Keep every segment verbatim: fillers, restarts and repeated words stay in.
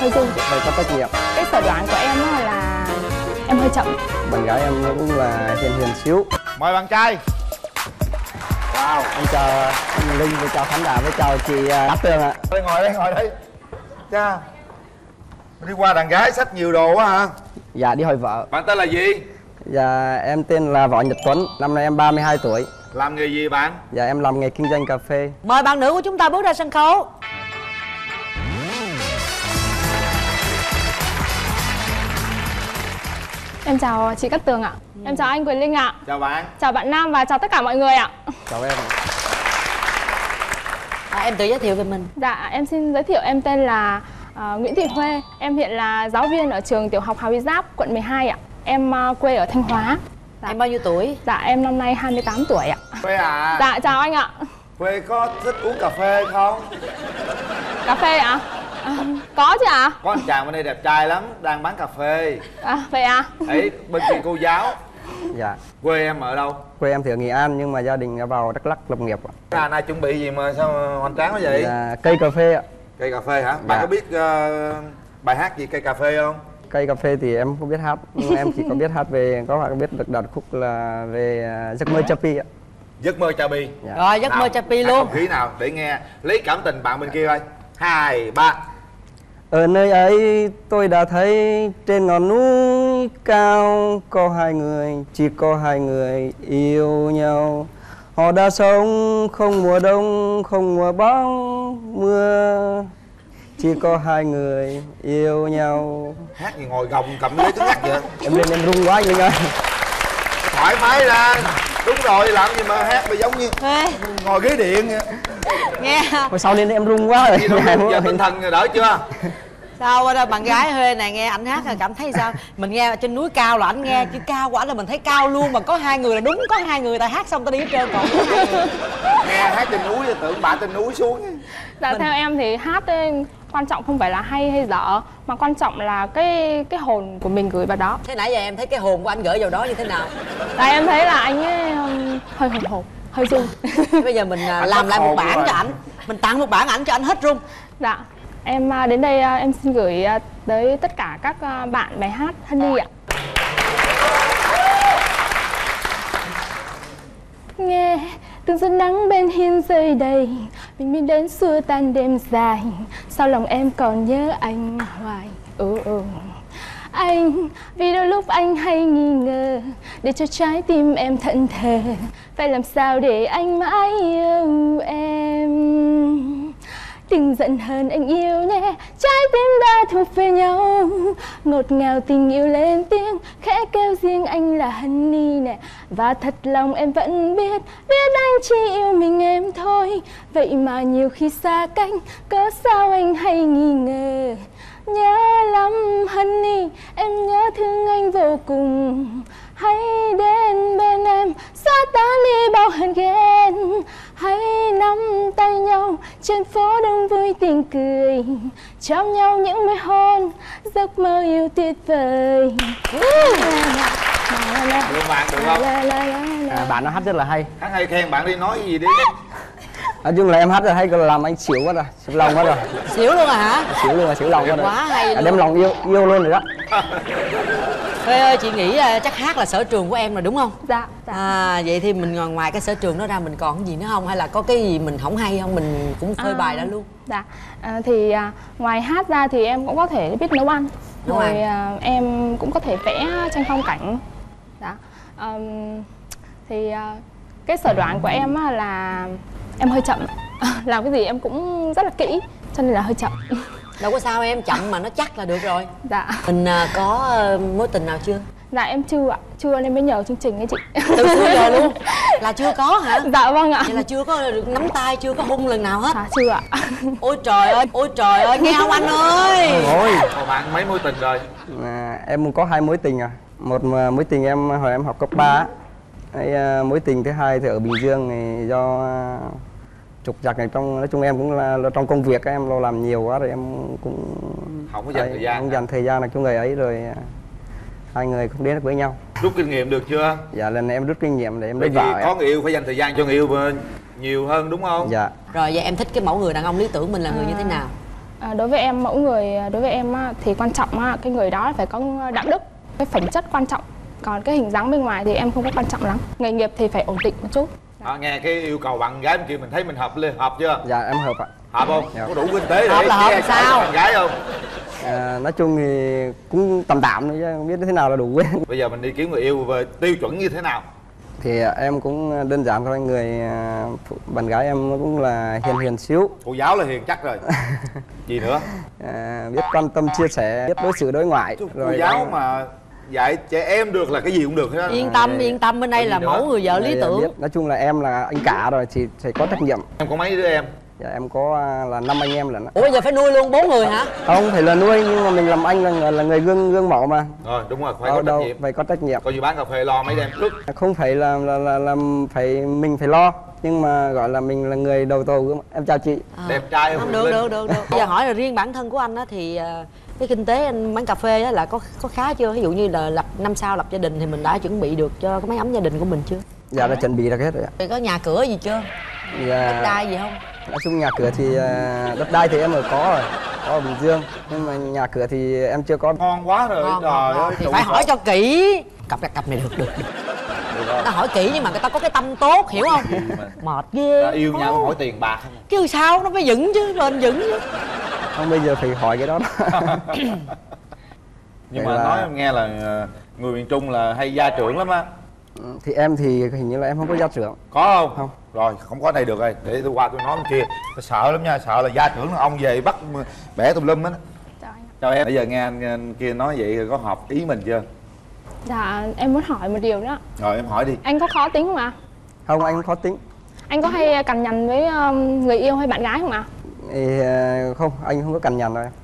hơi run. Vậy có trách nhiệm. Cái sở đoán của em á là em hơi chậm. Bạn gái em cũng là hiền hiền xíu. Mời bạn trai. Wow. Em chào anh Linh, với chào khán giả, với chào chị Cát Tường ạ. Đây, ngồi đây, ngồi đây. Cha, đi qua đàn gái xách nhiều đồ quá hả? Dạ, đi hỏi vợ. Bạn tên là gì? Dạ, em tên là Võ Nhật Tuấn, năm nay em ba mươi hai tuổi. Làm nghề gì bạn? Dạ, em làm nghề kinh doanh cà phê. Mời bạn nữ của chúng ta bước ra sân khấu. Em chào chị Cát Tường ạ. Ừ. Em chào anh Quyền Linh ạ. Chào bạn. Chào bạn Nam và chào tất cả mọi người ạ. Chào em. À, em tự giới thiệu về mình. Dạ, em xin giới thiệu, em tên là uh, Nguyễn Thị Huê. Em hiện là giáo viên ở trường tiểu học Hà Huy Giáp, quận mười hai ạ. Em uh, quê ở Thanh Hóa. Dạ. Em bao nhiêu tuổi? Dạ, em năm nay hai mươi tám tuổi ạ. Huê à? Dạ, chào anh ạ. Huê có thích uống cà phê không? Cà phê ạ? À, có chứ ạ. Có anh chàng bên đây đẹp trai lắm, đang bán cà phê. À, vậy à? Ấy, bên kia cô giáo. Dạ. Quê em ở đâu? Quê em thì ở Nghệ An nhưng mà gia đình đã vào Đắk Lắk lập nghiệp ạ. À, nay chuẩn bị gì mà sao hoành tráng quá vậy? Dạ, cây cà phê ạ. Cây cà phê hả? Bạn Dạ. có biết uh, bài hát gì cây cà phê không? Cây cà phê thì em không biết hát, nhưng em chỉ có biết hát về, có bạn biết được đoạn khúc là về uh, giấc mơ Chapi ạ. Giấc mơ Chapi. Dạ. Rồi, giấc mơ Chapi luôn. Không khí nào để nghe lấy cảm tình bạn bên kia coi. Hai, ba. Ở nơi ấy tôi đã thấy trên ngọn núi cao có hai người, chỉ có hai người yêu nhau. Họ đã sống không mùa đông, không mùa bão mưa, chỉ có hai người yêu nhau. Hát gì ngồi gồng cầm lấy cái hát vậy? Em lên em run quá anh Linh ơi. Thoải mái ra. Đúng rồi, làm gì mà hát mà giống như Ê, ngồi ghế điện vậy. nghe Hồi sau lên em run quá rồi. Gì đâu, giờ tinh thần đỡ chưa? sao qua đây bạn gái Huê này nghe ảnh hát là cảm thấy sao? Mình nghe ở trên núi cao là ảnh nghe chứ cao quá là mình thấy cao luôn, mà có hai người là đúng có hai người, tại hát xong ta đi hết trơn còn có hai người. Nghe hát trên núi thì tưởng bà trên núi xuống. Dạ, Mình... theo em thì hát ấy, quan trọng không phải là hay hay dở, mà quan trọng là cái cái hồn của mình gửi vào đó. Thế nãy giờ em thấy cái hồn của anh gửi vào đó như thế nào? Tại em thấy là anh ấy um, hơi hồi hộp, hơi run. Bây giờ mình uh, làm lại một bản cho ảnh, mình tặng một bản ảnh cho anh hết run. Dạ, em uh, đến đây uh, em xin gửi uh, tới tất cả các uh, bạn bài hát Honey ạ. Nghe từng giọt nắng bên hiên rơi đầy, mình biết đến xua tan đêm dài, sao lòng em còn nhớ anh hoài. Ừ, ừ. Anh, vì đôi lúc anh hay nghi ngờ, để cho trái tim em thẫn thờ, phải làm sao để anh mãi yêu em. Đừng giận hơn anh yêu nhé, trái tim đã thuộc về nhau. Ngọt ngào tình yêu lên tiếng, khẽ kêu riêng anh là Honey nè. Và thật lòng em vẫn biết, biết anh chỉ yêu mình em thôi. Vậy mà nhiều khi xa cách, cớ sao anh hay nghi ngờ. Nhớ lắm Honey, em nhớ thương anh vô cùng. Hãy đến bên em, xóa tan đi bao hờn ghen. Hãy nắm tay nhau trên phố đông vui tiếng cười, trao nhau những môi hôn, giấc mơ yêu tuyệt vời. Được bạn, được không? À, bạn nó hát rất là hay. Hát hay khen bạn đi, nói gì đi. Nói chung là em hát rất hay, còn làm anh xỉu quá rồi, xỉu lòng quá rồi. Xỉu luôn à hả? Xỉu luôn rồi, xỉu lòng quá rồi. Quá hay luôn. À, đem lòng yêu yêu luôn rồi đó. Huê ơi, chị nghĩ uh, chắc hát là sở trường của em rồi đúng không? Dạ, dạ. À, vậy thì mình ngoài, ngoài cái sở trường đó ra mình còn cái gì nữa không? Hay là có cái gì mình không hay không? Mình cũng phơi à, bài đã luôn. Dạ, à, thì à, ngoài hát ra thì em cũng có thể biết nấu ăn. Nấu rồi ăn. À, em cũng có thể vẽ tranh phong cảnh. Dạ. Um, thì à, cái sở đoán của em á, là em hơi chậm. Làm cái gì em cũng rất là kỹ, cho nên là hơi chậm. Đâu có sao em, chậm mà nó chắc là được rồi. Dạ. Mình uh, có uh, mối tình nào chưa? Dạ em chưa ạ, chưa nên mới nhờ chương trình ấy chị. Từ xưa giờ luôn? Là chưa có hả? Dạ vâng ạ. Vậy là chưa có được nắm tay, chưa có hôn lần nào hết? Dạ chưa ạ. Ôi trời ơi, ôi trời ơi, nghe không anh ơi? Ôi. Còn bạn mấy mối tình rồi? À, em có hai mối tình à. Một mối tình em hồi em học cấp ba. Đấy, mối tình thứ hai thì ở Bình Dương thì do trục trặc này, trong nói chung em cũng là, là trong công việc em lo làm nhiều quá rồi em cũng không có dành thời gian, không dành thời gian là cho người ấy, rồi hai người không đến được với nhau. Rút kinh nghiệm được chưa? Dạ, lần này em rút kinh nghiệm để em lấy Bởi vì vợ. có người yêu phải dành thời gian cho người yêu nhiều hơn đúng không? Dạ. Rồi vậy em thích cái mẫu người đàn ông lý tưởng mình là người như thế nào? À, đối với em mẫu người đối với em á, thì quan trọng á, cái người đó phải có đạo đức, cái phẩm chất quan trọng. Còn cái hình dáng bên ngoài thì em không có quan trọng lắm. Nghề nghiệp thì phải ổn định một chút. À, nghe cái yêu cầu bạn gái bên kia mình thấy mình hợp lên hợp chưa? Dạ em hợp ạ. Hợp không? Dạ. Có đủ kinh tế để Hợp là hợp che sao? bạn gái không? À, nói chung thì cũng tầm tạm thôi chứ không biết thế nào là đủ. Bây giờ mình đi kiếm người yêu về tiêu chuẩn như thế nào? Thì em cũng đơn giản thôi, người phụ- bạn gái em cũng là hiền hiền xíu. Cô giáo là hiền chắc rồi. Gì nữa? À, biết quan tâm chia sẻ, biết đối xử đối ngoại. Cô giáo mà dạy trẻ em được là cái gì cũng được hết. Yên tâm, yên tâm, bên đây là mẫu người vợ lý Thì tưởng. biết. Nói chung là em là anh cả rồi thì phải có trách nhiệm. Em có mấy đứa em? Dạ, em có à, là năm anh em lận á. Ủa bây giờ phải nuôi luôn bốn người hả? Không phải là nuôi nhưng mà mình làm anh là, là người gương gương mẫu mà. Rồi đúng rồi, phải Đâu có đâu trách nhiệm. phải có trách nhiệm. Coi như bán cà phê lo mấy đêm trước. Không phải là là, là là phải mình phải lo, nhưng mà gọi là mình là người đầu tàu cơ mà. Em chào chị. À. Đẹp trai Không, không? được, Linh? được, được, được. Bây giờ hỏi là riêng bản thân của anh á thì ờ, cái kinh tế anh bán cà phê á là có có khá chưa? Ví dụ như là lập năm sau lập gia đình thì mình đã chuẩn bị được cho cái mái ấm gia đình của mình chưa? Dạ đã chuẩn bị được hết rồi ạ. Thì có nhà cửa gì chưa? Dạ. Đất đai gì không? Nói chung nhà cửa thì à, đất đai thì em ở có rồi, có ở Bình Dương, nhưng mà nhà cửa thì em chưa có. Ngon quá rồi. Ngon, Trời ngon, ngon. ơi. Thì đủ phải khổ. hỏi cho kỹ. Cặp cặp cặp này được, được, được. Được không? Ta hỏi kỹ nhưng mà người ta có cái tâm tốt, hiểu không? Mệt ghê. Ta yêu nhau hỏi tiền bạc không? Chứ sao nó phải vững chứ, bền vững chứ. Không, bây giờ phải hỏi cái đó. Nhưng Vậy mà là- nói em nghe là ờ, người miền Trung là hay gia trưởng lắm á. Thì em thì hình như là em không có gia trưởng. Có không? Không. Rồi không có đây được rồi, để tôi qua tôi nói bên kia. Tôi sợ lắm nha, sợ là gia trưởng là ông về bắt bẻ tùm lum á. Chào anh ạ. Chào em. Bây giờ nghe anh, anh kia nói vậy có hợp ý mình chưa? Dạ em muốn hỏi một điều nữa. Rồi em hỏi đi. Anh có khó tính không ạ? Không, anh khó tính. Anh có hay cằn nhằn với um, người yêu hay bạn gái không ạ? Thì, à, không, anh không có cằn nhằn đâu em.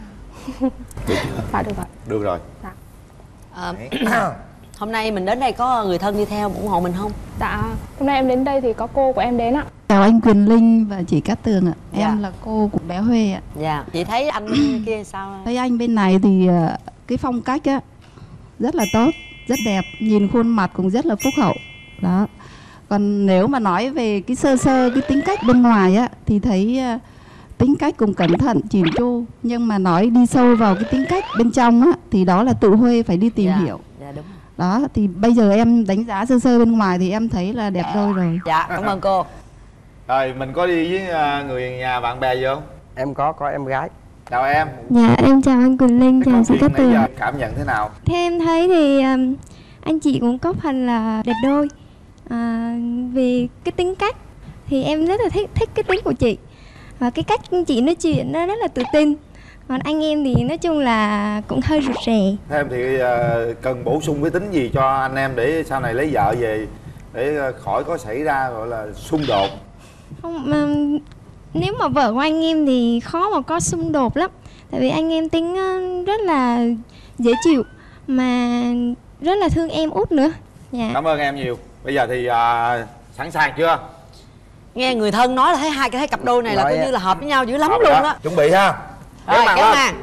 Dạ được rồi. Được rồi. Ờ, hôm nay mình đến đây có người thân đi theo ủng hộ mình không? Dạ hôm nay em đến đây thì có cô của em đến ạ. Chào anh Quyền Linh và chị Cát Tường ạ. Dạ. Em là cô của bé Huê ạ. Dạ. Chị thấy anh kia sao? Thấy anh bên này thì ờ, cái phong cách á rất là tốt, rất đẹp, nhìn khuôn mặt cũng rất là phúc hậu. Đó. Còn nếu mà nói về cái sơ sơ cái tính cách bên ngoài á thì thấy ờ, tính cách cũng cẩn thận, chỉn chu, nhưng mà nói đi sâu vào cái tính cách bên trong á thì đó là tự Huê phải đi tìm Dạ. hiểu. Dạ đúng. Đó thì bây giờ em đánh giá sơ sơ bên ngoài thì em thấy là đẹp đôi rồi. Dạ, cảm ơn cô. Rồi mình có đi với à, người nhà bạn bè gì không? Em có, có em gái. Chào em. Dạ em chào anh Quỳnh Linh, Cái chào công chị việc Cát nãy Tường. giờ cảm nhận thế nào? Theo em thấy thì um, anh chị cũng có phần là đẹp đôi. À, vì cái tính cách thì em rất là thích thích cái tính của chị. Và cái cách chị nói chuyện nó rất là tự tin. Còn anh em thì nói chung là cũng hơi rụt rè. Theo em thì à, cần bổ sung cái tính gì cho anh em để sau này lấy vợ về để à, khỏi có xảy ra gọi là xung đột? Không mà, nếu mà vợ của anh em thì khó mà có xung đột lắm. Tại vì anh em tính uh, rất là dễ chịu mà rất là thương em út nữa. Dạ. Cảm ơn em nhiều. Bây giờ thì à, sẵn sàng chưa? Nghe người thân nói là thấy hai cái thấy cặp đôi này là Nói coi á. như là hợp với nhau dữ lắm Hợp luôn rồi á. Chuẩn bị ha. Rồi, Kéo màn kéo lên. màn.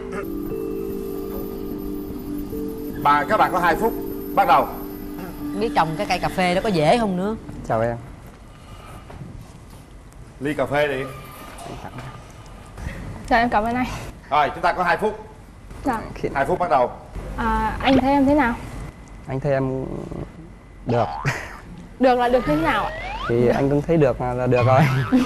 Bà các bạn có hai phút. Bắt đầu. Biết trồng cái cây cà phê đó có dễ không nữa. Chào em. Ly cà phê đi. Dạ em cảm ơn anh. Rồi chúng ta có hai phút. Dạ. Khi- Hai phút bắt đầu. À, anh thấy em thế nào? Anh thấy em được. Được là được thế nào ạ? Thì anh cũng thấy được là được rồi.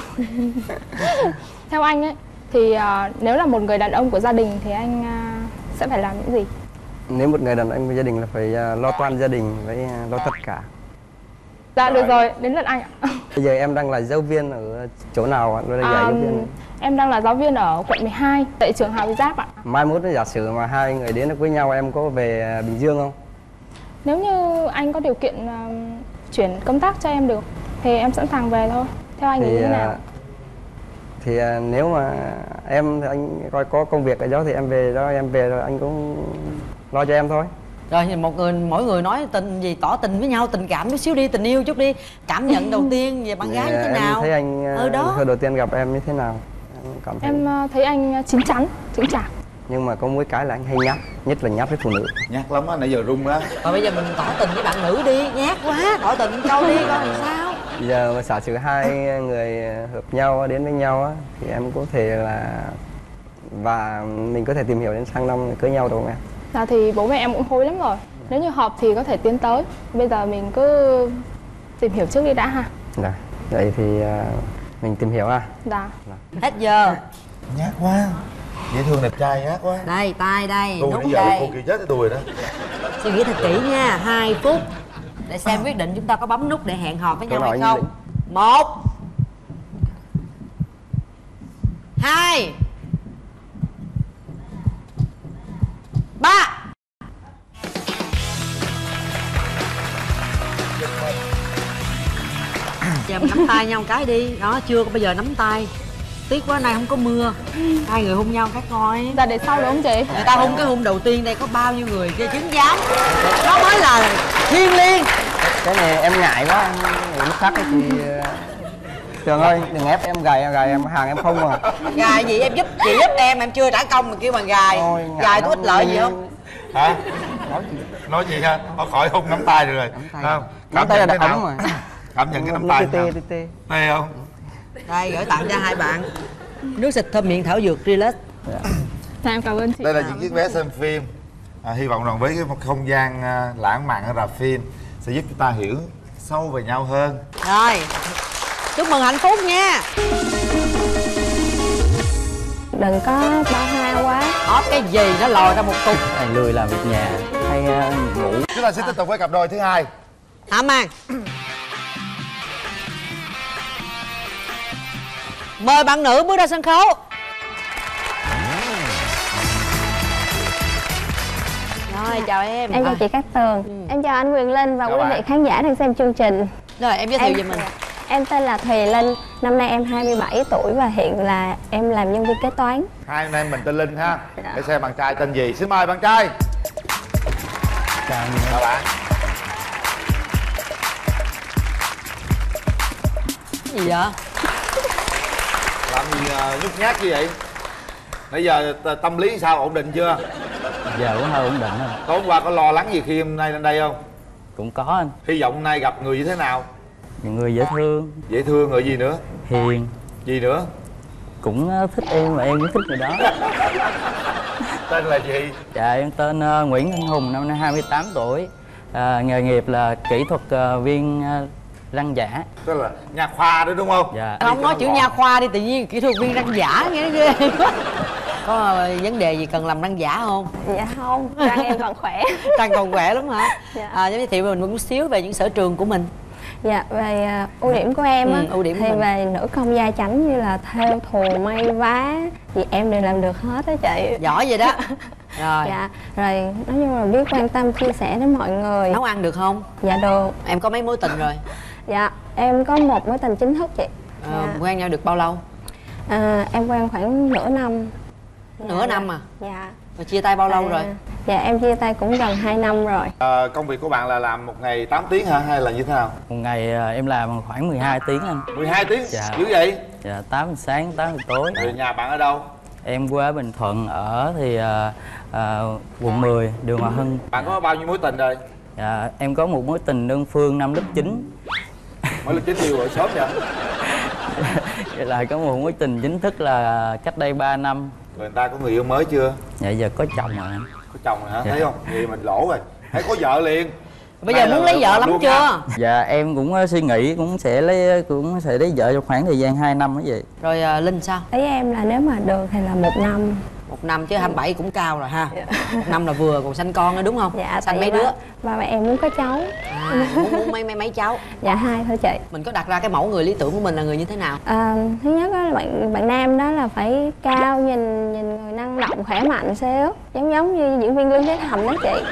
Theo anh ấy thì à, nếu là một người đàn ông của gia đình thì anh à, sẽ phải làm những gì? Nếu một người đàn ông với gia đình là phải à, lo toan gia đình với à, lo tất cả. Dạ được rồi, đến lượt anh ạ. Bây giờ em đang là giáo viên ở chỗ nào ạ? Tôi đang dạy À, giáo viên. em đang là giáo viên ở quận mười hai tại trường Hà Huy Giáp ạ. Mai mốt giả sử mà hai người đến được với nhau em có về Bình Dương không? Nếu như anh có điều kiện à, chuyển công tác cho em được thì em sẵn sàng về thôi. Theo anh thì như thế nào? à, thì à, nếu mà em thì anh coi có công việc ở đó thì em về đó, em về rồi anh cũng lo cho em thôi. Rồi thì một người mỗi người nói tình gì tỏ tình với nhau, tình cảm chút xíu đi, tình yêu chút đi. Cảm nhận đầu tiên về bạn gái như Thì, thế à, nào? Em thấy anh à, Ừ đó. hồi đầu tiên gặp em như thế nào? Em cảm thấy. Em à, thấy anh chín chắn, chững chạc. Nhưng mà có mỗi cái là anh hay nhắc, nhất là nhắc với phụ nữ. Nhát lắm á, nãy giờ rung á. Rồi bây giờ mình tỏ tình với bạn nữ đi, nhát quá, tỏ tình câu đi coi làm sao. Bây giờ mà giả sử hai người hợp nhau đến với nhau á, thì em có thể là và mình có thể tìm hiểu đến sang năm cưới nhau, đúng không em? Dạ thì bố mẹ em cũng hối lắm rồi. Nếu như hợp thì có thể tiến tới. Bây giờ mình cứ tìm hiểu trước đi đã ha. Dạ. Vậy thì uh, mình tìm hiểu à? Dạ. Hết giờ. Nhát quá. Dễ thương đẹp trai nhát quá. Đây, tay đây, Tôi nút nãy giờ đây. cô kia chết cái tôi rồi đó. Suy nghĩ thật kỹ nha, hai phút để xem quyết định chúng ta có bấm nút để hẹn hò với nhau hay không. Một, hai, ba. Giờ mình nắm tay nhau một cái đi. Đó, chưa có bây giờ nắm tay. Tiếc quá, nay không có mưa. Hai người hôn nhau cái coi. Dạ để sau được không chị? Người ta hôn cái hôn đầu tiên đây có bao nhiêu người kia chứng giám. Nó mới là thiêng liêng. Cái này em ngại quá, lúc khác thì Trường ơi, đừng ép em gài, gài em hàng em không mà. Gài gì em giúp, chị giúp em, em chưa trả công mà kêu bằng gài. Ôi, Gài có ích lợi gì không? Hả? Nói gì? Nói gì ha? Nó khỏi hôn nắm tay được rồi. Không? Nắm tay là đặt ống mà. Cảm nhận cái nắm tay tê nào? tê tê. Tê không? Đây, gửi tặng cho hai bạn. Nước xịt thơm miệng thảo dược Relax. Dạ em cảm ơn chị. Đây là những chiếc vé xem phim. À, hy vọng rằng với cái không gian uh, lãng mạn ở rạp phim sẽ giúp chúng ta hiểu sâu về nhau hơn. Rồi, chúc mừng hạnh phúc nha. Đừng có ba hoa quá. Hót cái gì nó lòi ra một cục. Này lười làm việc nhà hay uh, ngủ. Chúng ta sẽ tiếp tục với cặp đôi thứ hai. Hả Mang? Mời bạn nữ bước ra sân khấu. Rồi, chào em. Em chào À. chị Cát Tường. Ừ. Em chào anh Quyền Linh và Chào quý bạn. vị khán giả đang xem chương trình. Rồi, em giới thiệu Em- về mình. Em tên là Thùy Linh, năm nay em hai mươi bảy tuổi và hiện là em làm nhân viên kế toán. Hai anh em mình tên Linh ha. Để xem bạn trai tên gì. Xin mời bạn trai. Chào Chào bạn. Cái gì vậy? Làm gì uh, nhút nhát như vậy? Nãy giờ t- tâm lý sao, ổn định chưa? Giờ cũng hơi ổn định rồi. Tối hôm qua có lo lắng gì khi hôm nay lên đây không? Cũng có anh. Hy vọng hôm nay gặp người như thế nào? Những người dễ thương, Dễ thương rồi gì nữa? hiền, Gì nữa? cũng uh, thích em và em cũng thích người đó. Tên là gì? Dạ em tên uh, Nguyễn Thanh Hùng, năm nay hai mươi tám tuổi. À, nghề nghiệp là kỹ thuật uh, viên uh, răng giả. Tức là nha khoa đó đúng không? Dạ. Không nói chữ nha khoa đi, tự nhiên kỹ thuật viên răng giả nghe nó ghê quá. Có ờ, vấn đề gì cần làm răng giả không? Dạ không, răng em còn khỏe. Răng còn khỏe lắm hả? Dạ. À, giới thiệu mình một chút xíu về những sở trường của mình. Dạ, về à, ưu điểm của em á, Ừ, ưu điểm của thì mình. về nữ công gia chánh như là thêu thùa, may vá thì em đều làm được hết á chị. Giỏi vậy đó. Rồi, Dạ, rồi nói chung là biết quan tâm chia sẻ đến mọi người. nấu ăn được không? Dạ được. Em có mấy mối tình rồi? Dạ, em có một mối tình chính thức chị. Ờ, Dạ. quen nhau được bao lâu? À, em quen khoảng nửa năm. Nửa năm à? Dạ. Rồi chia tay bao lâu À, rồi? Dạ em chia tay cũng gần hai năm rồi. À, công việc của bạn là làm một ngày tám tiếng hả? Hay là như thế nào? Một ngày uh, em làm khoảng mười hai tiếng anh. mười hai tiếng? Dạ. Dữ vậy? Dạ, tám giờ sáng, tám giờ tối. Rồi nhà bạn ở đâu? Em quê ở Bình Thuận, ở thì uh, uh, quận mười, đường Hòa Hưng. Bạn có bao nhiêu mối tình rồi? Dạ, em có một mối tình đơn phương năm lớp chín. Mới lớp chín yêu rồi sớm vậy? Vậy là có một mối tình chính thức là cách đây ba năm. Rồi người ta có người yêu mới chưa? Dạ giờ có chồng rồi anh. Có chồng rồi hả? Dạ. Thấy không? Vậy mình lỗ rồi. Thấy có vợ liền. Bây giờ Nay muốn là lấy vợ lắm luôn chưa? ha. Dạ em cũng uh, suy nghĩ cũng sẽ lấy cũng sẽ lấy vợ trong khoảng thời gian hai năm đó vậy. Rồi à, Linh sao? Ý em là nếu mà được thì là một năm. Một năm chứ hai mươi bảy cũng cao rồi ha. Một năm là vừa, còn sanh con nữa đúng không? Dạ, Sanh tại mấy ba- đứa? Ba mẹ em muốn có cháu. À, muốn, muốn mấy mấy mấy cháu. Dạ hai thôi chị. Mình có đặt ra cái mẫu người lý tưởng của mình là người như thế nào? À, thứ nhất đó là bạn bạn nam đó là phải cao, nhìn nhìn người năng động khỏe mạnh xíu, giống giống như diễn viên Lương Thế Thầm đó chị.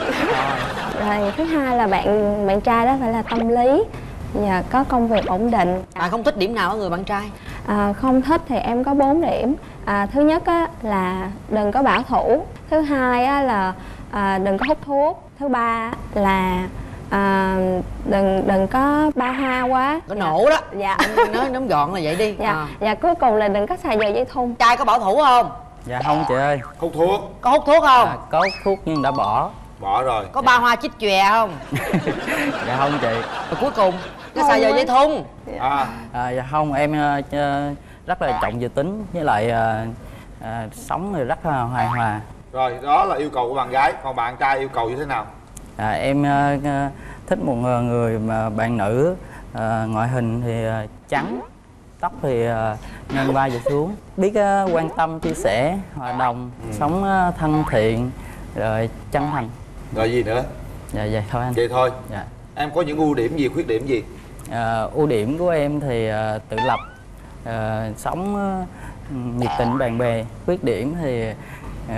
Rồi thứ hai là bạn bạn trai đó phải là tâm lý và có công việc ổn định. Bạn không thích điểm nào ở người bạn trai? À, không thích thì em có bốn điểm. À, thứ nhất á, là đừng có bảo thủ. Thứ hai á, là à, đừng có hút thuốc. Thứ ba là à, đừng đừng có ba hoa quá. Có nổ đó. Dạ. Nói nóm gọn là vậy đi. Dạ. À. Và cuối cùng là đừng có xài dầu dây thun. Trai có bảo thủ không? Dạ không chị ơi. Hút thuốc. Có hút thuốc không? À, có hút thuốc nhưng đã bỏ. Bỏ rồi. Có ba hoa chích chòe không? Dạ không chị. Rồi cuối cùng có Không xài dầu á. dây thun. À, À, dạ không em uh, uh, rất là trọng dự tính với lại uh, à, sống thì rất là hài hòa. Rồi đó là yêu cầu của bạn gái, còn bạn trai yêu cầu như thế nào? À, em uh, thích một người mà bạn nữ uh, ngoại hình thì uh, trắng, tóc thì uh, ngang vai về xuống, biết uh, quan tâm, chia sẻ, hòa đồng, ừ. sống uh, thân thiện, rồi chân thành. Rồi gì nữa? Dạ vậy thôi anh. Vậy thôi. Dạ. Em có những ưu điểm gì, khuyết điểm gì? À, ưu điểm của em thì uh, tự lập, uh, sống uh, nhiệt tình bạn bè. Khuyết điểm thì uh,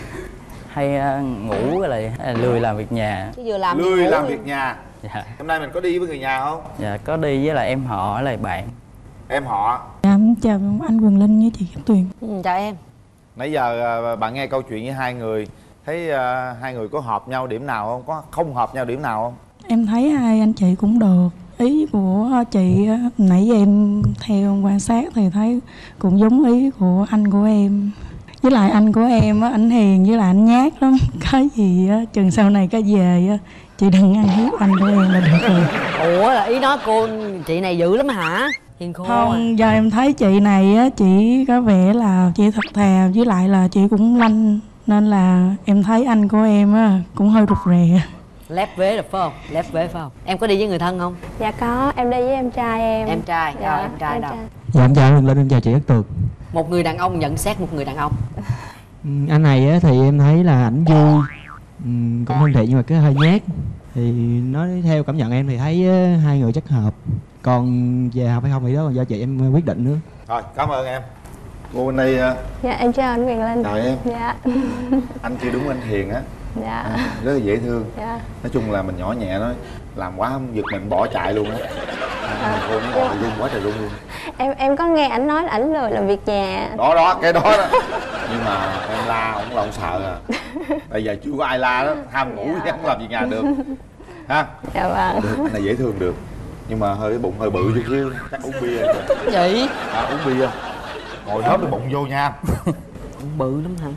hay uh, ngủ với lại uh, lười làm việc nhà. Chứ vừa làm lười làm ngủ. việc nhà. Dạ. Hôm nay mình có đi với người nhà không? Dạ có đi với lại em họ với lại bạn. Em họ. Dạ, chào anh Quỳnh Linh với chị Cát Tuyền. Ừ, chào em. Nãy giờ bạn nghe câu chuyện với hai người, thấy uh, hai người có hợp nhau điểm nào không? Có không hợp nhau điểm nào không? Em thấy hai anh chị cũng được. Ý của chị nãy giờ em theo quan sát thì thấy cũng giống ý của anh của em. Với lại anh của em á, anh hiền với lại anh nhát lắm. Cái gì á, chừng sau này cái về á, chị đừng ăn hiếp anh của em là được rồi. Ủa là ý nói cô chị này dữ lắm hả? Hiền khô. Không, à. giờ em thấy chị này á, chị có vẻ là chị thật thà, với lại là chị cũng lanh. Nên là em thấy anh của em á, cũng hơi rụt rè. Lép vế là phải không? Lép vế phải không? Em có đi với người thân không? Dạ có, em đi với em trai em. Em trai, dạ, rồi em trai em đâu? trai. Dạ em chào anh Linh, em chào chị Cát Tường. Một người đàn ông nhận xét một người đàn ông. Ừ, anh này á, thì em thấy là ảnh vui, ừ, cũng thân thiện nhưng mà cái hơi nhát. Thì nói theo cảm nhận em thì thấy uh, hai người chắc hợp. Còn về hợp hay không thì đó còn do chị em quyết định nữa. Rồi, cảm ơn em. Cô bên đây. Uh... Dạ em chào anh Quyền Linh. Chào em. Dạ. Anh kia đúng anh hiền á. Dạ. À, rất là dễ thương. Dạ. Nói chung là mình nhỏ nhẹ nói làm quá không giật mình bỏ chạy luôn á. À, cô nó ngồi run quá trời run luôn. Em em có nghe ảnh nói là ảnh lười làm việc nhà. Đó đó, cái đó đó. Nhưng mà em la ổng là ổng sợ à. Bây giờ chưa có ai la đó, ham ngủ chứ không làm việc nhà được. Ha? Dạ vâng. Được, anh này dễ thương được. Nhưng mà hơi cái bụng hơi bự chút xíu, chắc uống bia. Cái gì? À, uống bia. Ngồi hớp cái bụng vô nha. Cũng bự lắm hả?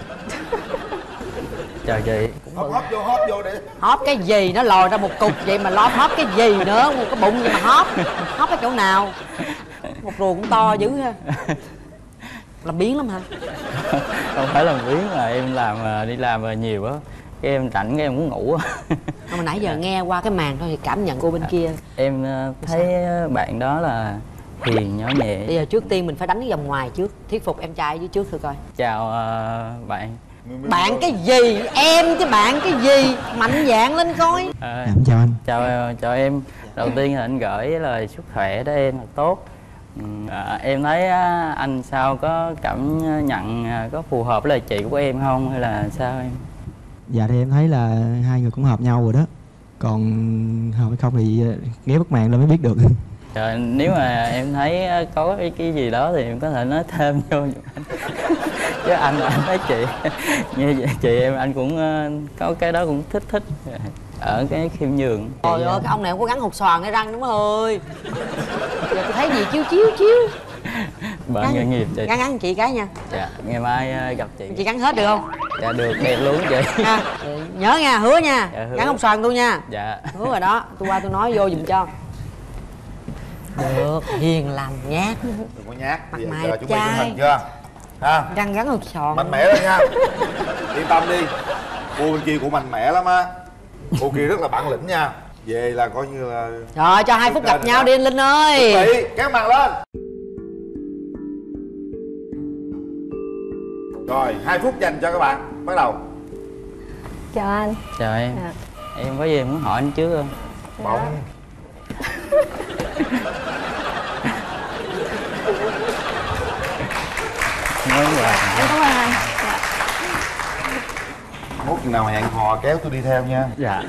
Chào chị. Hớp hớp vô, hớp vô để. Hóp cái gì, nó lòi ra một cục vậy mà lo hóp cái gì nữa, một cái bụng gì mà hóp. Hóp ở chỗ nào? Một rùa cũng to dữ ha. Làm biến lắm hả? Không phải làm biến mà em làm đi làm nhiều á, cái em rảnh cái em muốn ngủ á. Không, mà nãy giờ nghe qua cái màn thôi thì cảm nhận cô bên kia. Em thấy bạn đó là hiền, nhỏ nhẹ. Bây giờ trước tiên mình phải đánh cái vòng ngoài trước, thuyết phục em trai ở dưới trước thử coi. Chào uh, bạn. Bạn cái gì? Em chứ bạn cái gì? Mạnh dạn lên coi. À, Em chào anh. Chào chào em. Đầu tiên là anh gửi lời sức khỏe đến em là tốt. À, em thấy anh sao có cảm nhận có phù hợp với lời chị của em không hay là sao em? Dạ thì em thấy là hai người cũng hợp nhau rồi đó. Còn hợp hay không thì ghé bức màn lên mới biết được. Trời, nếu mà em thấy có cái, cái gì đó thì em có thể nói thêm vô giùm anh. Chứ anh anh thấy chị như chị em anh cũng có cái đó cũng thích thích ở cái khiêm nhường. Trời ơi, cái ông này không có gắn hột xoàn cái răng đúng ơi. Giờ tôi thấy gì chiếu chiếu chiếu. Bạn nghề nghiệp chị. Gắn gắn chị cái nha. Dạ, ngày mai gặp chị. Chị gắn hết được không? Dạ được, đẹp luôn chị. À, nhớ nha, hứa nha. Dạ, hứa. Gắn hột xoàn tôi nha. Dạ. Hứa rồi đó, tôi qua tôi nói vô giùm cho. Được, hiền làm nhát. Đừng có nhát. Mặt Bây mày giờ chuẩn bị trai. chụp hình chưa? Ha? Răng gắn hột xoàn. Mạnh mẽ lên nha. Yên tâm đi. Cô bên kia cũng mạnh mẽ lắm á. Cô kia rất là bản lĩnh nha. Về là coi như là. Rồi cho hai phút gặp nhau đi anh Linh ơi. Chuẩn bị, kéo mặt lên. Rồi, hai phút dành cho các bạn. Bắt đầu. Chào anh. Chào em. Dạ. Em có gì em muốn hỏi anh trước không? Bỗng. Nói là Em cảm ơn anh. Dạ. Mốt chừng nào hẹn hò kéo tôi đi theo nha. Dạ.